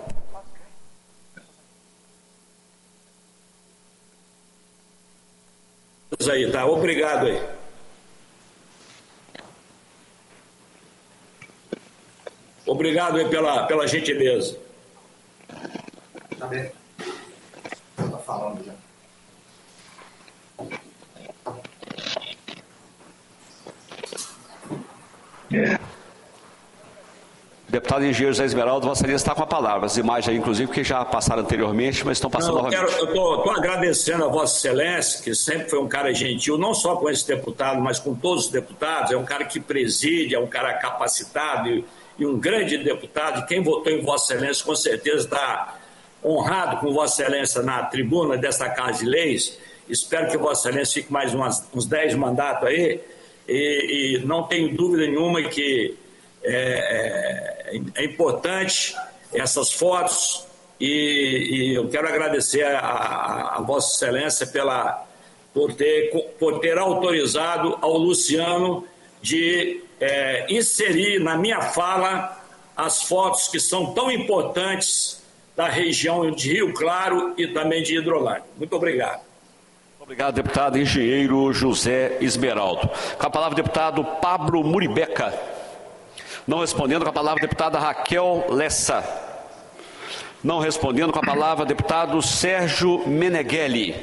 Aí, tá. Obrigado aí. Obrigado aí pela, pela gentileza. Tá bem. Está falando já. É. Deputado engenheiro José Esmeraldo, Vossa Excelência está com a palavra. As imagens aí, inclusive, que já passaram anteriormente, mas estão passando não, novamente. Eu estou agradecendo a Vossa Excelência, que sempre foi um cara gentil, não só com esse deputado, mas com todos os deputados. É um cara que preside, é um cara capacitado e, e um grande deputado. Quem votou em Vossa Excelência, com certeza está honrado com Vossa Excelência na tribuna desta Casa de Leis. Espero que Vossa Excelência fique mais umas, uns dez mandatos aí. E, e não tenho dúvida nenhuma que é, é, é importante essas fotos e, e eu quero agradecer a, a, a Vossa Excelência pela, por, ter, por ter autorizado ao Luciano de é, inserir na minha fala as fotos que são tão importantes da região de Rio Claro e também de Hidrolândia. Muito obrigado. Obrigado, deputado engenheiro José Esmeraldo. Com a palavra, deputado Pablo Muribeca. Não respondendo. Com a palavra, deputada Raquel Lessa. Não respondendo. Com a palavra, deputado Sérgio Meneghelli.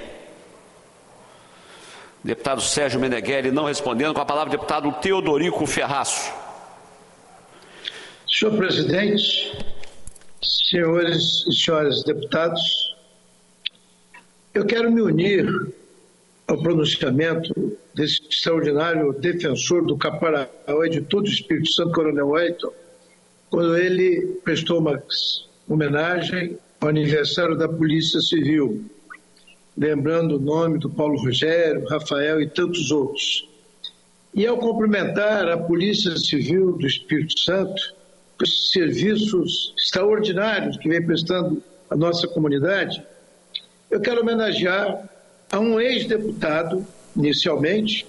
Deputado Sérgio Meneghelli não respondendo. Com a palavra, deputado Teodorico Ferraço. Senhor presidente, senhores e senhoras deputados, eu quero me unir ao pronunciamento desse extraordinário defensor do Caparaó de todo o Espírito Santo, Coronel Wellington, quando ele prestou uma homenagem ao aniversário da Polícia Civil, lembrando o nome do Paulo Rogério, Rafael e tantos outros. E ao cumprimentar a Polícia Civil do Espírito Santo, os serviços extraordinários que vem prestando à nossa comunidade, eu quero homenagear a um ex-deputado, inicialmente,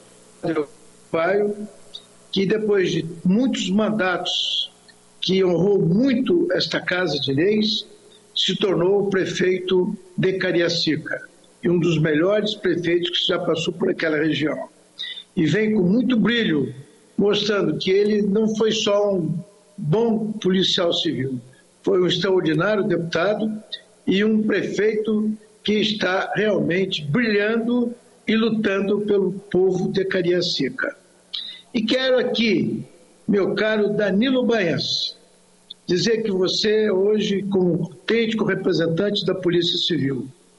que depois de muitos mandatos, que honrou muito esta Casa de Leis, se tornou o prefeito de Cariacica, e um dos melhores prefeitos que já passou por aquela região. E vem com muito brilho, mostrando que ele não foi só um bom policial civil, foi um extraordinário deputado e um prefeito que está realmente brilhando e lutando pelo povo de Cariacica. E quero aqui, meu caro Danilo Baense, dizer que você hoje, como autêntico representante da Polícia Civil,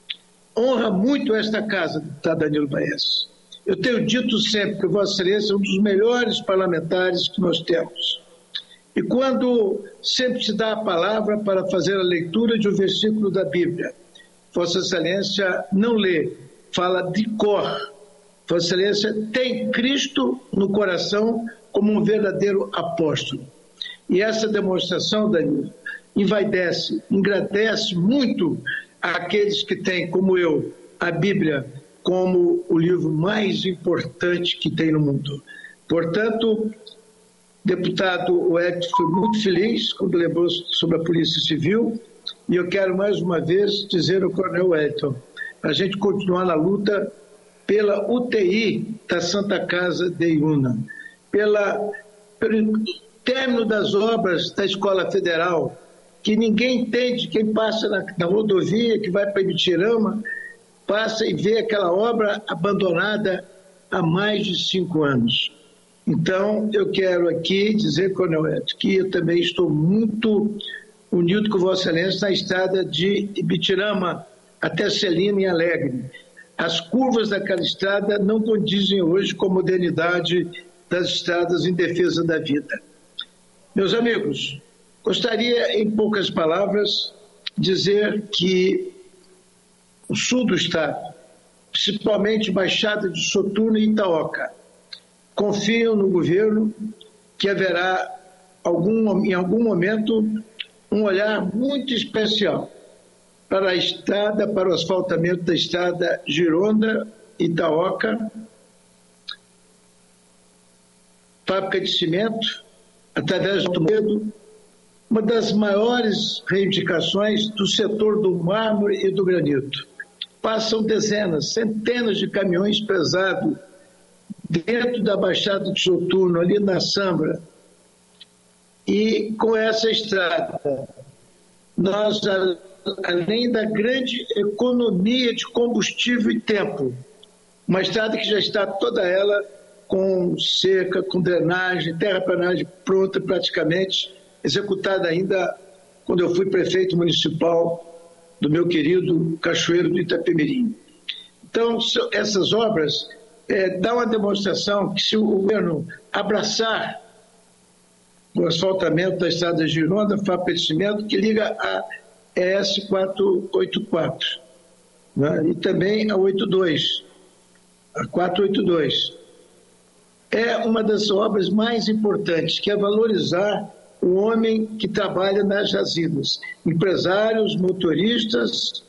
honra muito esta casa, deputado Danilo Baense. Eu tenho dito sempre que Vossa Excelência é um dos melhores parlamentares que nós temos. E quando sempre se dá a palavra para fazer a leitura de um versículo da Bíblia, Vossa Excelência não lê, fala de cor. Vossa Excelência tem Cristo no coração como um verdadeiro apóstolo. E essa demonstração, Danilo, envaidece, engrandece muito aqueles que têm, como eu, a Bíblia como o livro mais importante que tem no mundo. Portanto, deputado Wellington foi muito feliz quando lembrou sobre a Polícia Civil, e eu quero mais uma vez dizer ao coronel Wellington, para a gente continuar na luta pela U T I da Santa Casa de Iuna, pela, pelo término das obras da Escola Federal, que ninguém entende, quem passa na, na rodovia, que vai para Ibitirama, passa e vê aquela obra abandonada há mais de cinco anos. Então, eu quero aqui dizer, coronel Wellington, que eu também estou muito unido com Vossa Excelência na estrada de Ibitirama até Celina e Alegre. As curvas daquela estrada não condizem hoje com a modernidade das estradas em defesa da vida. Meus amigos, gostaria, em poucas palavras, dizer que o sul do estado, principalmente Baixada de Soturno e Itaoca, confiam no governo que haverá, algum, em algum momento, um olhar muito especial para a estrada, para o asfaltamento da estrada Gironda-Itaoca, fábrica de cimento, através do Medo, uma das maiores reivindicações do setor do mármore e do granito. Passam dezenas, centenas de caminhões pesados dentro da Baixada de Soturno, ali na Sambra. E com essa estrada, nós, além da grande economia de combustível e tempo, uma estrada que já está toda ela com cerca, com drenagem, terraplanagem pronta praticamente, executada ainda quando eu fui prefeito municipal do meu querido Cachoeiro do Itapemirim. Então, essas obras é, dão uma demonstração que se o governo abraçar o asfaltamento da estrada Gironda, fábrica de cimento, que liga a E S quatrocentos e oitenta e quatro, né? E também a oitenta e dois, a quatrocentos e oitenta e dois. É uma das obras mais importantes, que é valorizar o homem que trabalha nas jazidas, empresários, motoristas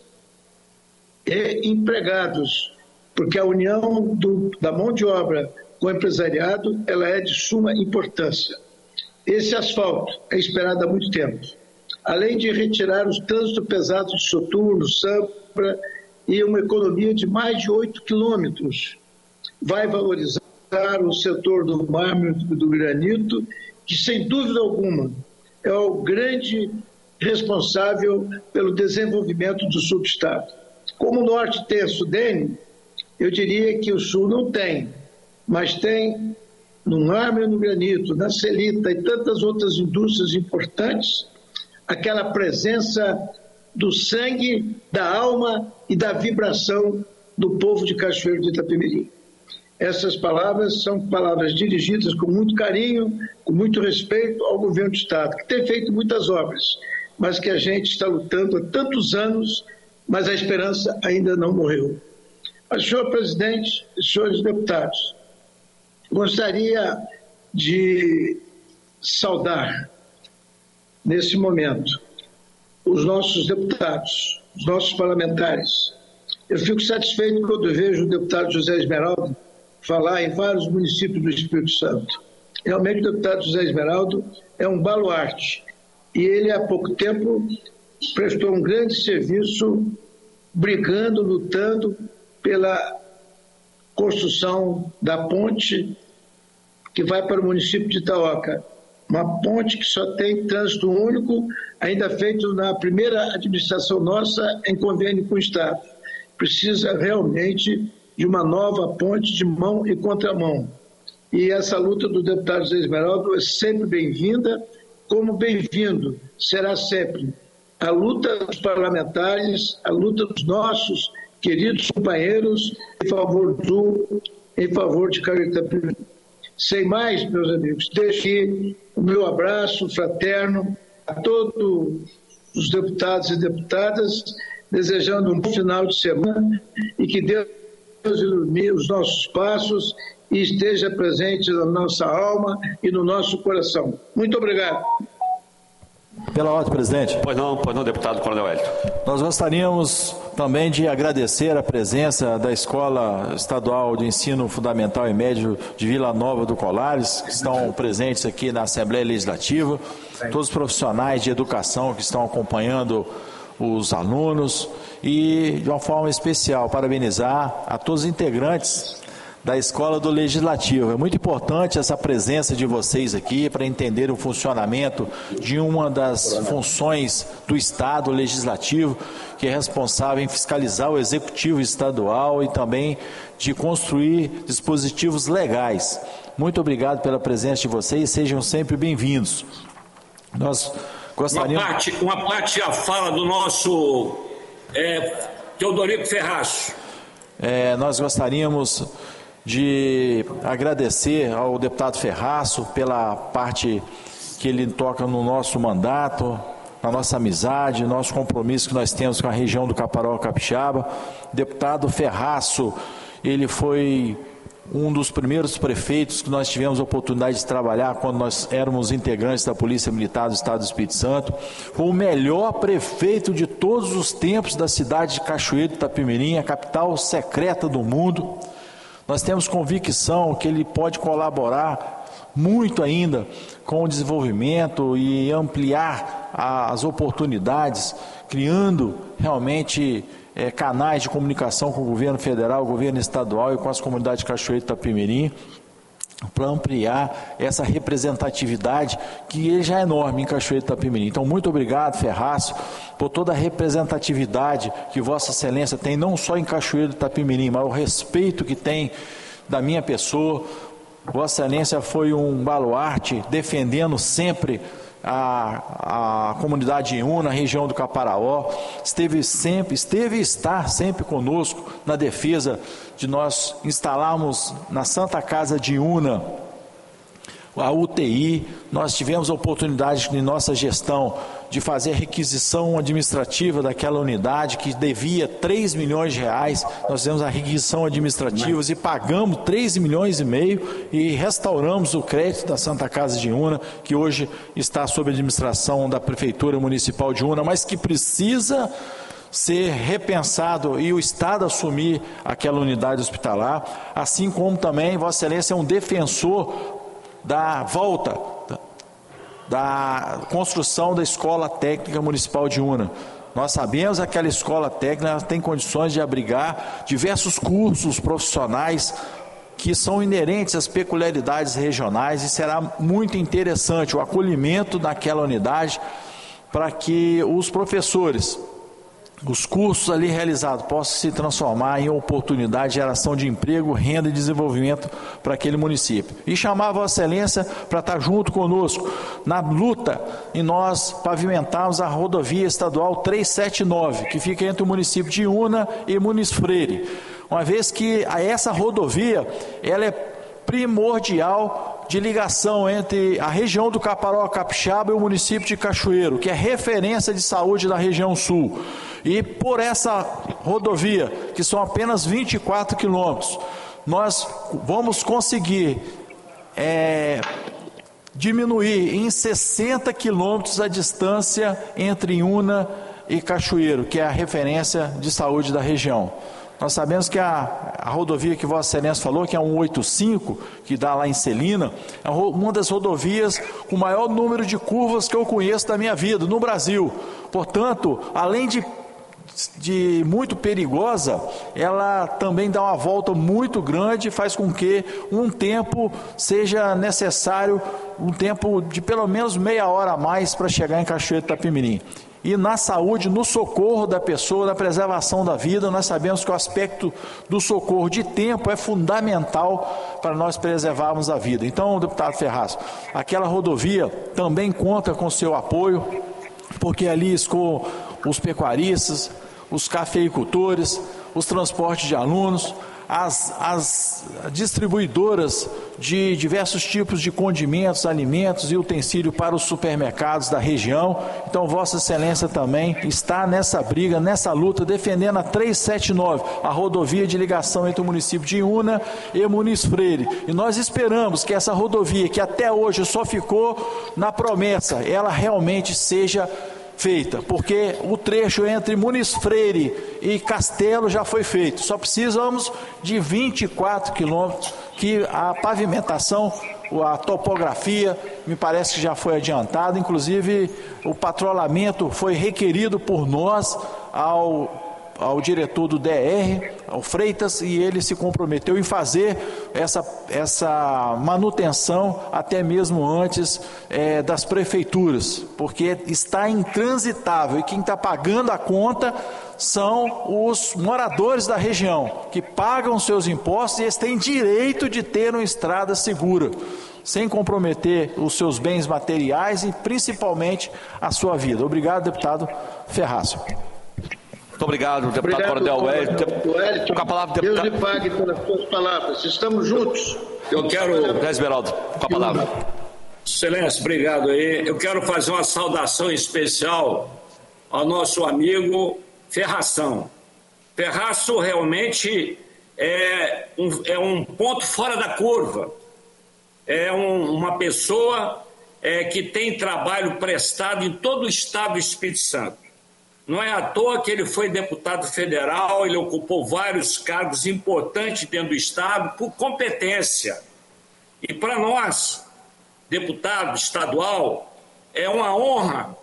e empregados, porque a união do, da mão de obra com o empresariado, ela é de suma importância. Esse asfalto é esperado há muito tempo, além de retirar os trânsitos pesados de Soturno, Sambra e uma economia de mais de oito quilômetros, vai valorizar o setor do mármore e do granito, que, sem dúvida alguma, é o grande responsável pelo desenvolvimento do sul do estado. Como o norte tem a Sudene, eu diria que o sul não tem, mas tem no mármore e no granito, na Celita e tantas outras indústrias importantes, aquela presença do sangue, da alma e da vibração do povo de Cachoeiro do Itapemirim. Essas palavras são palavras dirigidas com muito carinho, com muito respeito ao governo do estado, que tem feito muitas obras, mas que a gente está lutando há tantos anos, mas a esperança ainda não morreu. Mas, senhor presidente e senhores deputados, gostaria de saudar, nesse momento, os nossos deputados, os nossos parlamentares. Eu fico satisfeito quando vejo o deputado José Esmeraldo falar em vários municípios do Espírito Santo. Realmente o deputado José Esmeraldo é um baluarte e ele há pouco tempo prestou um grande serviço brigando, lutando pela construção da ponte que vai para o município de Itaoca. Uma ponte que só tem trânsito único, ainda feito na primeira administração nossa em convênio com o Estado. Precisa realmente de uma nova ponte de mão e contramão. E essa luta do deputado José Esmeraldo é sempre bem-vinda, como bem-vindo será sempre a luta dos parlamentares, a luta dos nossos queridos companheiros, em favor do, em favor de Cachoeira. Sem mais, meus amigos, deixo aqui o meu abraço fraterno a todos os deputados e deputadas, desejando um bom final de semana e que Deus ilumine os nossos passos e esteja presente na nossa alma e no nosso coração. Muito obrigado. Pela ordem, presidente. Pois não, pois não, deputado Coronel Hélio. Nós gostaríamos também de agradecer a presença da Escola Estadual de Ensino Fundamental e Médio de Vila Nova do Colares, que estão presentes aqui na Assembleia Legislativa, todos os profissionais de educação que estão acompanhando os alunos e, de uma forma especial, parabenizar a todos os integrantes da Escola do Legislativo. É muito importante essa presença de vocês aqui para entender o funcionamento de uma das funções do Estado Legislativo, que é responsável em fiscalizar o Executivo Estadual e também de construir dispositivos legais. Muito obrigado pela presença de vocês, sejam sempre bem-vindos. Nós gostaríamos... Uma parte, uma parte a fala do nosso é, Teodorico Ferraz. É, nós gostaríamos de agradecer ao deputado Ferraço pela parte que ele toca no nosso mandato, na nossa amizade, nosso compromisso que nós temos com a região do Caparaó Capixaba. Deputado Ferraço, ele foi um dos primeiros prefeitos que nós tivemos a oportunidade de trabalhar quando nós éramos integrantes da Polícia Militar do Estado do Espírito Santo. Foi o melhor prefeito de todos os tempos da cidade de Cachoeira de Itapemirim, a capital secreta do mundo. Nós temos convicção que ele pode colaborar muito ainda com o desenvolvimento e ampliar as oportunidades, criando realmente é, canais de comunicação com o governo federal, o governo estadual e com as comunidades de Cachoeira de Itapemirim, para ampliar essa representatividade que já é enorme em Cachoeira de Itapemirim. Então, muito obrigado, Ferraço, por toda a representatividade que Vossa Excelência tem, não só em Cachoeira de Itapemirim, mas o respeito que tem da minha pessoa. Vossa Excelência foi um baluarte, defendendo sempre a, a comunidade Iuna, a região do Caparaó, esteve sempre, esteve e está sempre conosco na defesa de nós instalarmos na Santa Casa de Iuna a U T I. Nós tivemos a oportunidade em nossa gestão de fazer a requisição administrativa daquela unidade que devia três milhões de reais. Nós fizemos a requisição administrativa e pagamos três milhões e meio e restauramos o crédito da Santa Casa de Iuna, que hoje está sob a administração da Prefeitura Municipal de Iuna, mas que precisa ser repensado e o Estado assumir aquela unidade hospitalar, assim como também Vossa Excelência é um defensor da volta da construção da Escola Técnica Municipal de Iuna. Nós sabemos que aquela escola técnica tem condições de abrigar diversos cursos profissionais que são inerentes às peculiaridades regionais, e será muito interessante o acolhimento naquela unidade para que os professores, os cursos ali realizados possam se transformar em oportunidade de geração de emprego, renda e desenvolvimento para aquele município. E chamar a Vossa Excelência para estar junto conosco na luta e nós pavimentarmos a rodovia estadual trezentos e setenta e nove, que fica entre o município de Iuna e Muniz Freire, uma vez que essa rodovia ela é primordial de ligação entre a região do Caparaó Capixaba e o município de Cachoeiro, que é referência de saúde da região sul. E por essa rodovia, que são apenas vinte e quatro quilômetros, nós vamos conseguir é, diminuir em sessenta quilômetros a distância entre Iuna e Cachoeiro, que é a referência de saúde da região. Nós sabemos que a, a rodovia que Vossa Excelência falou, que é a cento e oitenta e cinco, que dá lá em Celina, é uma das rodovias com o maior número de curvas que eu conheço da minha vida, no Brasil. Portanto, além de, de muito perigosa, ela também dá uma volta muito grande e faz com que um tempo seja necessário, um tempo de pelo menos meia hora a mais para chegar em Cachoeira de Itapemirim. E na saúde, no socorro da pessoa, na preservação da vida, nós sabemos que o aspecto do socorro de tempo é fundamental para nós preservarmos a vida. Então, deputado Ferraz, aquela rodovia também conta com seu apoio, porque ali com os pecuaristas, os cafeicultores, os transportes de alunos, as, as distribuidoras de diversos tipos de condimentos, alimentos e utensílios para os supermercados da região. Então, Vossa Excelência também está nessa briga, nessa luta, defendendo a trezentos e setenta e nove, a rodovia de ligação entre o município de Iuna e Muniz Freire. E nós esperamos que essa rodovia, que até hoje só ficou na promessa, ela realmente seja feita, porque o trecho entre Muniz Freire e Castelo já foi feito. Só precisamos de vinte e quatro quilômetros, que a pavimentação, a topografia, me parece que já foi adiantada. Inclusive, o patrulhamento foi requerido por nós ao ao diretor do D R, ao Freitas, e ele se comprometeu em fazer essa, essa manutenção até mesmo antes é, das prefeituras, porque está intransitável e quem está pagando a conta são os moradores da região, que pagam seus impostos e eles têm direito de ter uma estrada segura, sem comprometer os seus bens materiais e principalmente a sua vida. Obrigado, deputado Ferraz. Muito obrigado, deputado Coronel Wellington. Com a palavra, deputado. Deus lhe pague pelas suas palavras. Estamos juntos. Eu quero... Zé Esmeraldo, com a palavra. Excelência, obrigado aí. Eu quero fazer uma saudação especial ao nosso amigo Ferração. Ferraço realmente é um, é um ponto fora da curva. É um, uma pessoa é, que tem trabalho prestado em todo o estado do Espírito Santo. Não é à toa que ele foi deputado federal, ele ocupou vários cargos importantes dentro do Estado por competência. E para nós, deputado estadual, é uma honra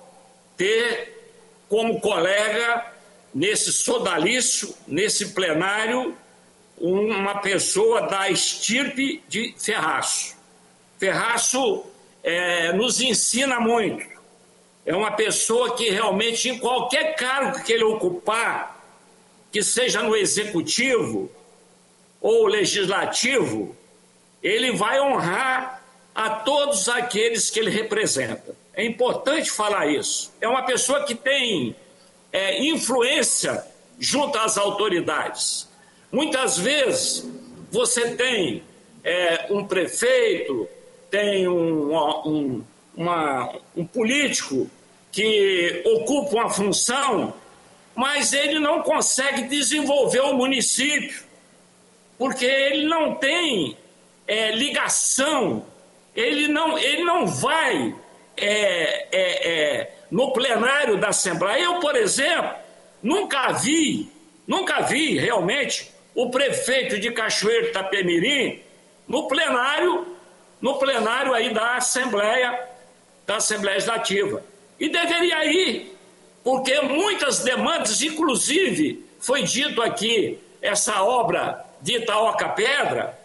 ter como colega, nesse sodalício, nesse plenário, uma pessoa da estirpe de Ferraço. Ferraço é, nos ensina muito. É uma pessoa que realmente, em qualquer cargo que ele ocupar, que seja no executivo ou legislativo, ele vai honrar a todos aqueles que ele representa. É importante falar isso. É uma pessoa que tem é, influência junto às autoridades. Muitas vezes você tem é, um prefeito, tem um, um, uma, um político que ocupa uma função, mas ele não consegue desenvolver o município, porque ele não tem é, ligação, ele não, ele não vai é, é, é, no plenário da Assembleia. Eu, por exemplo, nunca vi, nunca vi realmente o prefeito de Cachoeiro de Itapemirim no plenário, no plenário aí da Assembleia, da Assembleia Legislativa. E deveria ir, porque muitas demandas, inclusive, foi dito aqui, essa obra de Itaoca Pedra,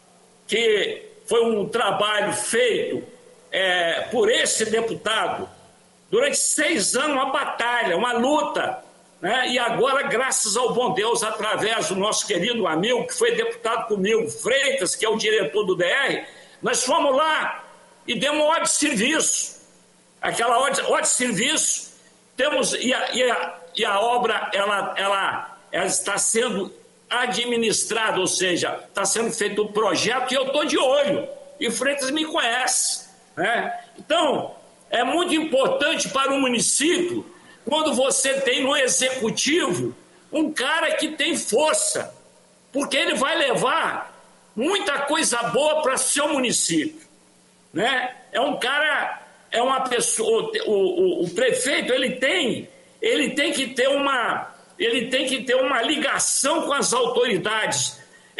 que foi um trabalho feito é, por esse deputado, durante seis anos, uma batalha, uma luta, né? E agora, graças ao bom Deus, através do nosso querido amigo, que foi deputado comigo, Freitas, que é o diretor do D R, nós fomos lá e demos um ordem de serviço. Aquela ordem, ordem de serviço, temos, e a, e a, e a obra ela, ela, ela está sendo administrada, ou seja, está sendo feito o projeto e eu estou de olho, e Freitas me conhece, né? Então, é muito importante para o município, quando você tem no executivo um cara que tem força, porque ele vai levar muita coisa boa para seu município, né? É um cara... É uma pessoa, o, o, o prefeito ele tem, ele tem que ter uma, ele tem que ter uma ligação com as autoridades,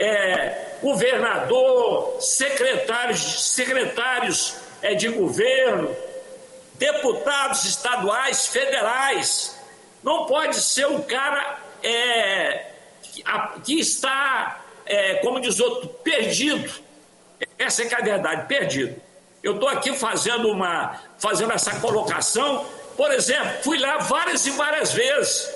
é, governador, secretários, secretários é, de governo, deputados estaduais, federais. Não pode ser um cara é, que está, é, como diz outro, perdido. Essa é que é a verdade, perdido. Eu estou aqui fazendo, uma, fazendo essa colocação. Por exemplo, fui lá várias e várias vezes.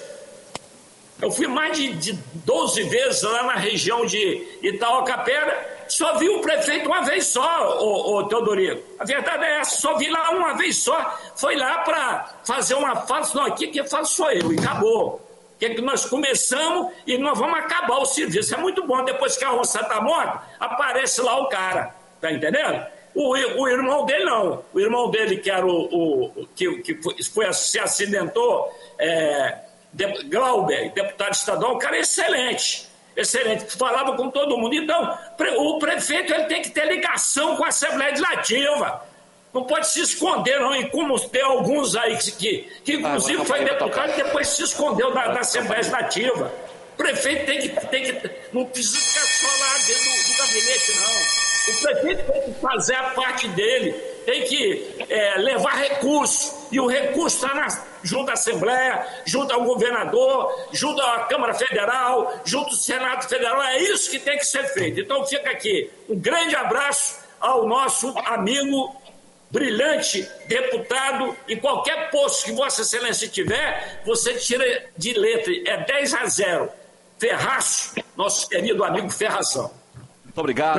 Eu fui mais de, de doze vezes lá na região de Itaoca Pedra. Só vi o prefeito uma vez só, o, o Teodorico. A verdade é essa, só vi lá uma vez só. Foi lá para fazer uma fala. Não, aqui quem fala sou eu, e acabou. que é que nós começamos e nós vamos acabar o serviço. É muito bom, depois que a onça está morta, aparece lá o cara, tá entendendo? O, o irmão dele não, o irmão dele que era o, o que, que foi, foi, se acidentou, é, de, Glauber, deputado estadual, o cara é excelente, excelente, falava com todo mundo. Então, o prefeito ele tem que ter ligação com a Assembleia Legislativa, não pode se esconder não, e como tem alguns aí que, que inclusive foi deputado e depois se escondeu da, da Assembleia Legislativa. O prefeito tem que, tem que, não precisa ficar só lá dentro do, do gabinete não. O prefeito tem que fazer a parte dele, tem que é, levar recurso, e o recurso está junto à Assembleia, junto ao governador, junto à Câmara Federal, junto ao Senado Federal, é isso que tem que ser feito. Então fica aqui um grande abraço ao nosso amigo, brilhante deputado, e qualquer posto que Vossa Excelência tiver, você tira de letra, é dez a zero. Ferraço, nosso querido amigo Ferração. Muito obrigado.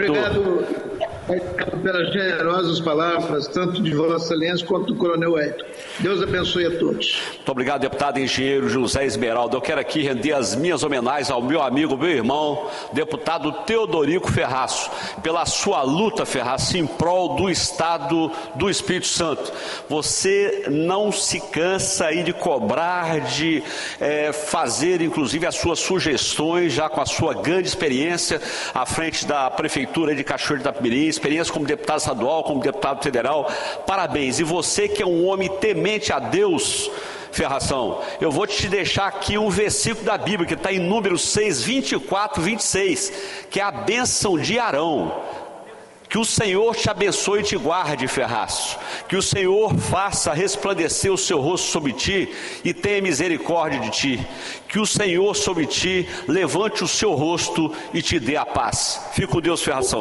Obrigado pelas generosas palavras, tanto de Vossa Excelência quanto do Coronel Hélio. Deus abençoe a todos. Muito obrigado, deputado engenheiro José Esmeraldo. Eu quero aqui render as minhas homenagens ao meu amigo, meu irmão, deputado Teodorico Ferraço, pela sua luta, Ferraço, em prol do Estado do Espírito Santo. Você não se cansa aí de cobrar, de é, fazer, inclusive, as suas sugestões, já com a sua grande experiência à frente da Prefeitura de Cachoeiro de Itapemirim, experiência como deputado estadual, como deputado federal. Parabéns. E você que é um homem temente a Deus, Ferração, eu vou te deixar aqui um versículo da Bíblia que está em Números seis, vinte e quatro, vinte e seis, que é a bênção de Arão. Que o Senhor te abençoe e te guarde, Ferraço. Que o Senhor faça resplandecer o seu rosto sobre ti e tenha misericórdia de ti. Que o Senhor sobre ti levante o seu rosto e te dê a paz. Fique com Deus, Ferração.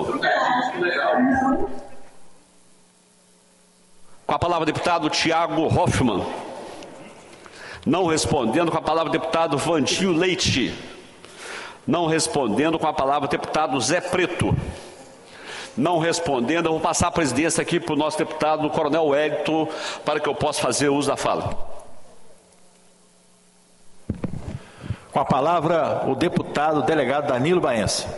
Com a palavra, deputado Tiago Hoffmann. Não respondendo, com a palavra, deputado Vandinho Leite. Não respondendo, com a palavra, deputado Zé Preto. Não respondendo, eu vou passar a presidência aqui para o nosso deputado Coronel Wellington, para que eu possa fazer uso da fala. Com a palavra, o deputado delegado Danilo Baense.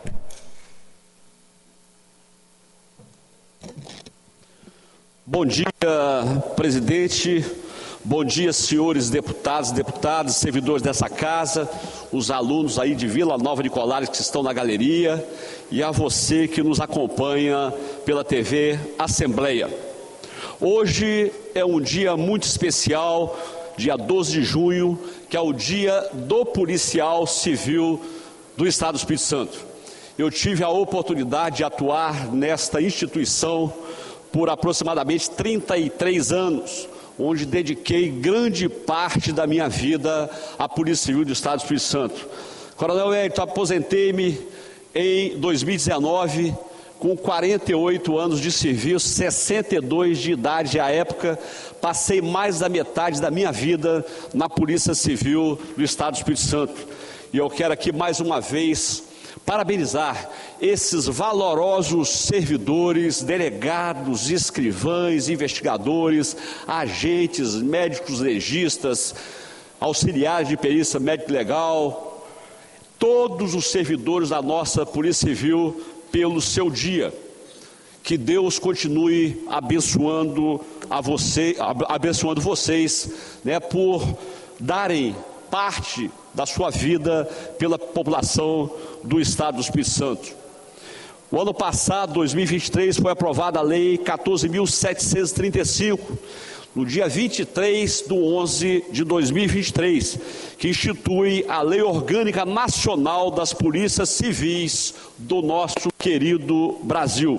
Bom dia, presidente. Bom dia, senhores deputados, deputadas, servidores dessa casa, os alunos aí de Vila Nova de Colares que estão na galeria e a você que nos acompanha pela T V Assembleia. Hoje é um dia muito especial, dia doze de junho, que é o dia do policial civil do Estado do Espírito Santo. Eu tive a oportunidade de atuar nesta instituição por aproximadamente trinta e três anos, onde dediquei grande parte da minha vida à Polícia Civil do Estado do Espírito Santo. Coronel Wellington, aposentei-me em dois mil e dezenove, com quarenta e oito anos de serviço, sessenta e dois de idade à época. Passei mais da metade da minha vida na Polícia Civil do Estado do Espírito Santo. E eu quero aqui mais uma vez parabenizar esses valorosos servidores, delegados, escrivães, investigadores, agentes, médicos legistas, auxiliares de perícia médico-legal, todos os servidores da nossa Polícia Civil pelo seu dia. Que Deus continue abençoando a você, abençoando vocês, né, por darem parte da sua vida pela população do Estado do Espírito Santo. O ano passado, dois mil e vinte e três, foi aprovada a Lei quatorze mil setecentos e trinta e cinco, no dia vinte e três de onze de dois mil e vinte e três, que institui a Lei Orgânica Nacional das Polícias Civis do nosso querido Brasil.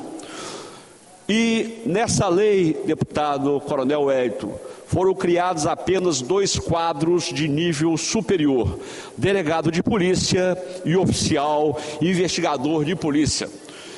E nessa lei, deputado Coronel Wellington, foram criados apenas dois quadros de nível superior: delegado de polícia e oficial investigador de polícia.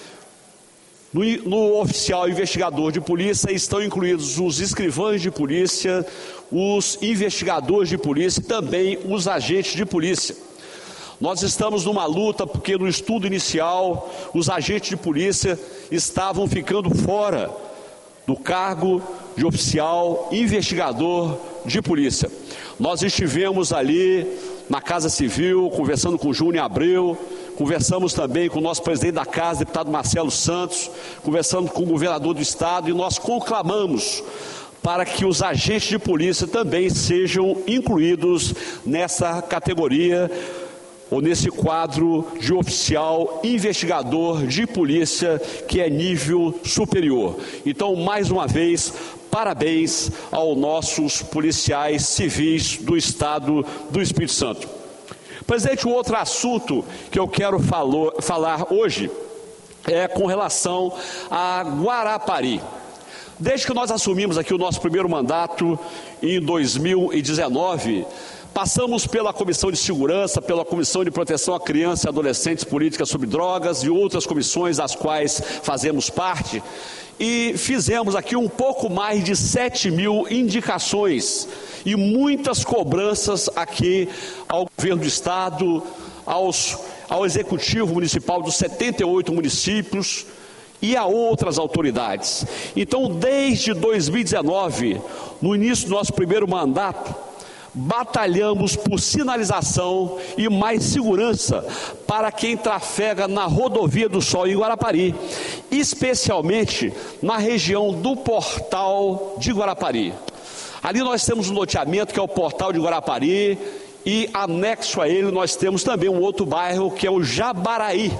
No, no oficial investigador de polícia estão incluídos os escrivães de polícia, os investigadores de polícia e também os agentes de polícia. Nós estamos numa luta porque no estudo inicial os agentes de polícia estavam ficando fora do cargo de oficial investigador de polícia. Nós estivemos ali na Casa Civil, conversando com o Júnior Abreu, conversamos também com o nosso presidente da Casa, deputado Marcelo Santos, conversando com o governador do Estado, e nós conclamamos para que os agentes de polícia também sejam incluídos nessa categoria, ou nesse quadro de oficial investigador de polícia, que é nível superior. Então, mais uma vez, parabéns aos nossos policiais civis do Estado do Espírito Santo. Presidente, o outro assunto que eu quero falou, falar hoje é com relação a Guarapari. Desde que nós assumimos aqui o nosso primeiro mandato, em dois mil e dezenove, passamos pela Comissão de Segurança, pela Comissão de Proteção à Criança e Adolescentes, Políticas sobre Drogas e outras comissões das quais fazemos parte, e fizemos aqui um pouco mais de sete mil indicações e muitas cobranças aqui ao governo do Estado, aos, ao Executivo Municipal dos setenta e oito municípios, e a outras autoridades. Então, desde dois mil e dezenove, no início do nosso primeiro mandato, batalhamos por sinalização e mais segurança para quem trafega na Rodovia do Sol em Guarapari, especialmente na região do Portal de Guarapari. Ali nós temos um loteamento que é o Portal de Guarapari, e anexo a ele nós temos também um outro bairro que é o Jabaraí.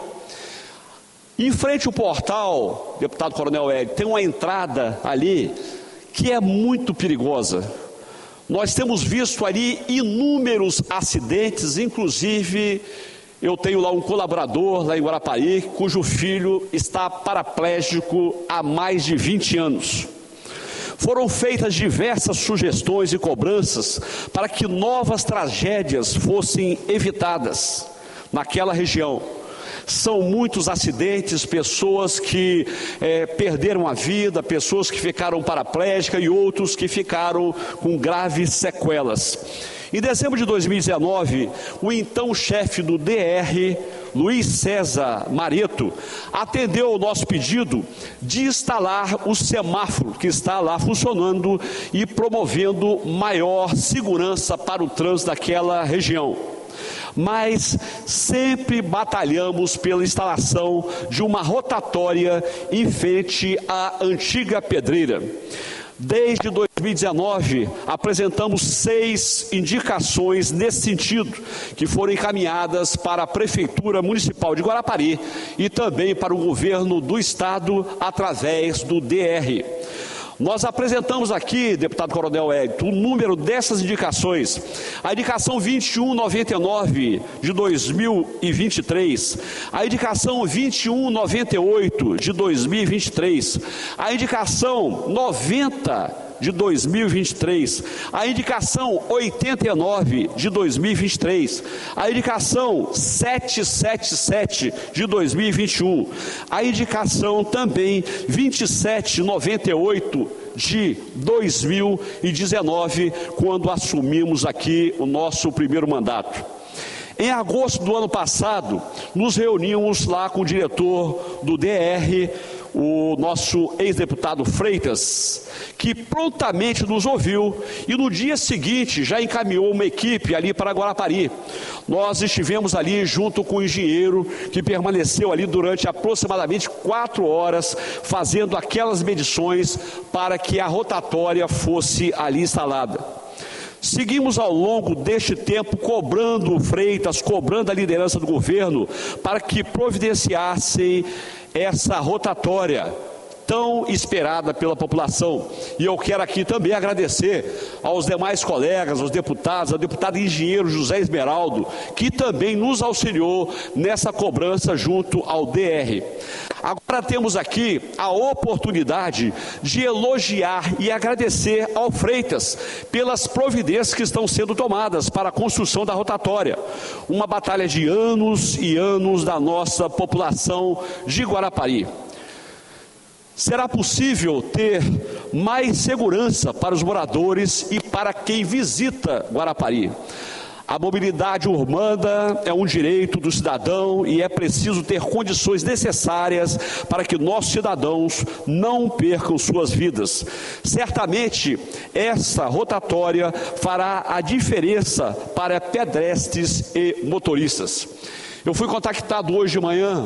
Em frente ao portal, deputado Coronel Hélio, tem uma entrada ali que é muito perigosa. Nós temos visto ali inúmeros acidentes, inclusive eu tenho lá um colaborador lá em Guarapari, cujo filho está paraplégico há mais de vinte anos. Foram feitas diversas sugestões e cobranças para que novas tragédias fossem evitadas naquela região. São muitos acidentes, pessoas que é, perderam a vida, pessoas que ficaram paraplégicas e outros que ficaram com graves sequelas. Em dezembro de dois mil e dezenove, o então chefe do D R, Luiz César Mareto, atendeu ao nosso pedido de instalar o semáforo que está lá funcionando e promovendo maior segurança para o trânsito daquela região. Mas sempre batalhamos pela instalação de uma rotatória em frente à antiga pedreira. Desde dois mil e dezenove, apresentamos seis indicações nesse sentido, que foram encaminhadas para a Prefeitura Municipal de Guarapari e também para o Governo do Estado através do D R. Nós apresentamos aqui, deputado Coronel Hélio, o número dessas indicações. A indicação vinte e um noventa e nove de dois mil e vinte e três, a indicação vinte e um noventa e oito de dois mil e vinte e três, a indicação noventa de dois mil e vinte e três, a indicação oitenta e nove de dois mil e vinte e três, a indicação setecentos e setenta e sete de dois mil e vinte e um, a indicação também vinte e sete noventa e oito de dois mil e dezenove, quando assumimos aqui o nosso primeiro mandato. Em agosto do ano passado, nos reunimos lá com o diretor do D R, o nosso ex-deputado Freitas, que prontamente nos ouviu e no dia seguinte já encaminhou uma equipe ali para Guarapari. Nós estivemos ali junto com o engenheiro, que permaneceu ali durante aproximadamente quatro horas, fazendo aquelas medições para que a rotatória fosse ali instalada. Seguimos ao longo deste tempo cobrando o Freitas, cobrando a liderança do governo para que providenciassem essa rotatória tão esperada pela população. E eu quero aqui também agradecer aos demais colegas, aos deputados, ao deputado engenheiro José Esmeraldo, que também nos auxiliou nessa cobrança junto ao D R. Agora temos aqui a oportunidade de elogiar e agradecer ao Freitas pelas providências que estão sendo tomadas para a construção da rotatória. Uma batalha de anos e anos da nossa população de Guarapari. Será possível ter mais segurança para os moradores e para quem visita Guarapari. A mobilidade urbana é um direito do cidadão e é preciso ter condições necessárias para que nossos cidadãos não percam suas vidas. Certamente, essa rotatória fará a diferença para pedestres e motoristas. Eu fui contactado hoje de manhã,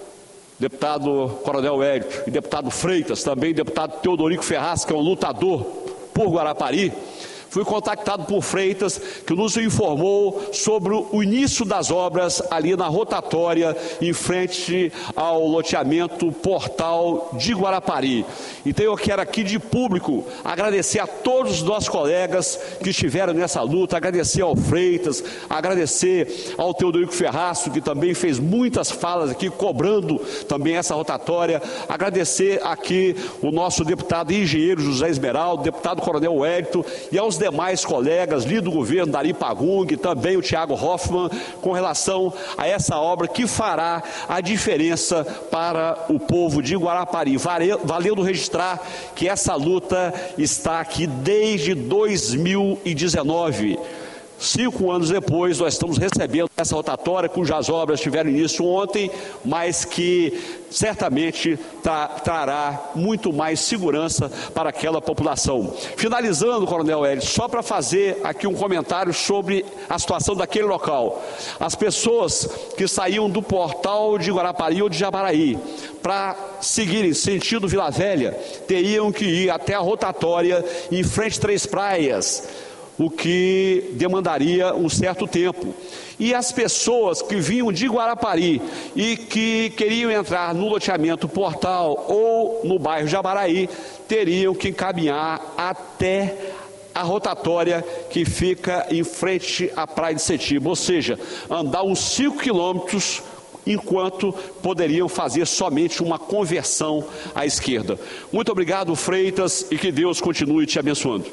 deputado Coronel Hélio e deputado Freitas, também deputado Teodorico Ferraz, que é um lutador por Guarapari. Fui contactado por Freitas, que nos informou sobre o início das obras ali na rotatória, em frente ao loteamento Portal de Guarapari. Então eu quero aqui de público agradecer a todos os nossos colegas que estiveram nessa luta, agradecer ao Freitas, agradecer ao Teodorico Ferraz, que também fez muitas falas aqui, cobrando também essa rotatória, agradecer aqui o nosso deputado e engenheiro José Esmeraldo, deputado Coronel Wellington e aos demais colegas, líder do governo, Dari Pagung, também o Thiago Hoffmann, com relação a essa obra que fará a diferença para o povo de Guarapari. Valendo registrar que essa luta está aqui desde dois mil e dezenove. Cinco anos depois, nós estamos recebendo essa rotatória, cujas obras tiveram início ontem, mas que certamente tra trará muito mais segurança para aquela população. Finalizando, Coronel Hélio, só para fazer aqui um comentário sobre a situação daquele local. As pessoas que saíam do Portal de Guarapari ou de Jabaraí para seguirem sentido Vila Velha, teriam que ir até a rotatória em frente a Três Praias, o que demandaria um certo tempo. E as pessoas que vinham de Guarapari e que queriam entrar no loteamento Portal ou no bairro Jabaraí, teriam que caminhar até a rotatória que fica em frente à Praia de Setiba, ou seja, andar uns cinco quilômetros, enquanto poderiam fazer somente uma conversão à esquerda. Muito obrigado, Freitas, e que Deus continue te abençoando.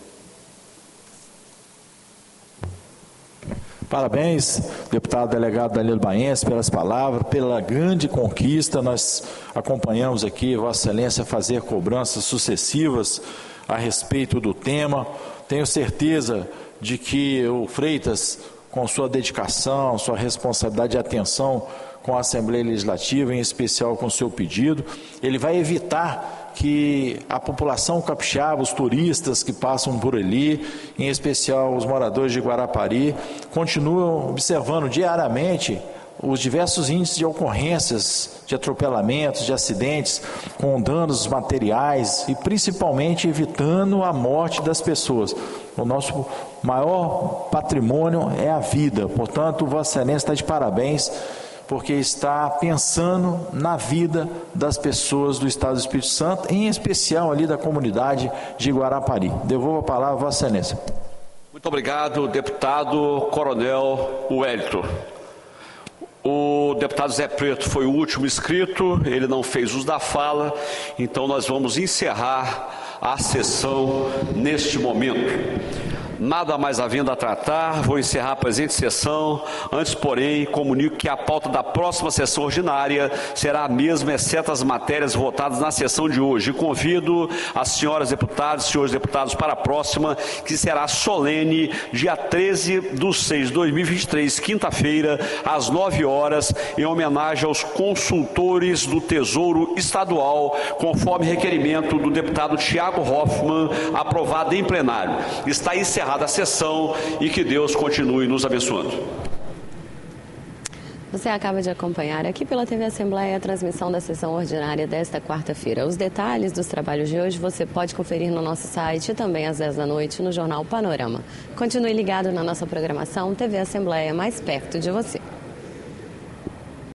Parabéns, deputado delegado Danilo Baense, pelas palavras, pela grande conquista. Nós acompanhamos aqui Vossa Excelência fazer cobranças sucessivas a respeito do tema. Tenho certeza de que o Freitas, com sua dedicação, sua responsabilidade e atenção com a Assembleia Legislativa, em especial com o seu pedido, ele vai evitar que a população capixaba, os turistas que passam por ali, em especial os moradores de Guarapari, continuam observando diariamente os diversos índices de ocorrências, de atropelamentos, de acidentes, com danos materiais e principalmente evitando a morte das pessoas. O nosso maior patrimônio é a vida, portanto, Vossa Excelência está de parabéns, porque está pensando na vida das pessoas do Estado do Espírito Santo, em especial ali da comunidade de Guarapari. Devolvo a palavra a Vossa Excelência. Muito obrigado, deputado Coronel Wellington. O deputado Zé Preto foi o último inscrito, ele não fez uso da fala, então nós vamos encerrar a sessão neste momento. Nada mais havendo a tratar, vou encerrar a presente sessão. Antes, porém, comunico que a pauta da próxima sessão ordinária será a mesma, exceto as matérias votadas na sessão de hoje. E convido as senhoras deputadas e senhores deputados para a próxima, que será solene, dia treze de seis de dois mil e vinte e três, quinta-feira, às nove horas, em homenagem aos consultores do Tesouro Estadual, conforme requerimento do deputado Thiago Hoffmann, aprovado em plenário. Está encerrado a sessão e que Deus continue nos abençoando. Você acaba de acompanhar aqui pela T V Assembleia a transmissão da sessão ordinária desta quarta-feira. Os detalhes dos trabalhos de hoje você pode conferir no nosso site e também às dez da noite no Jornal Panorama. Continue ligado na nossa programação T V Assembleia, mais perto de você.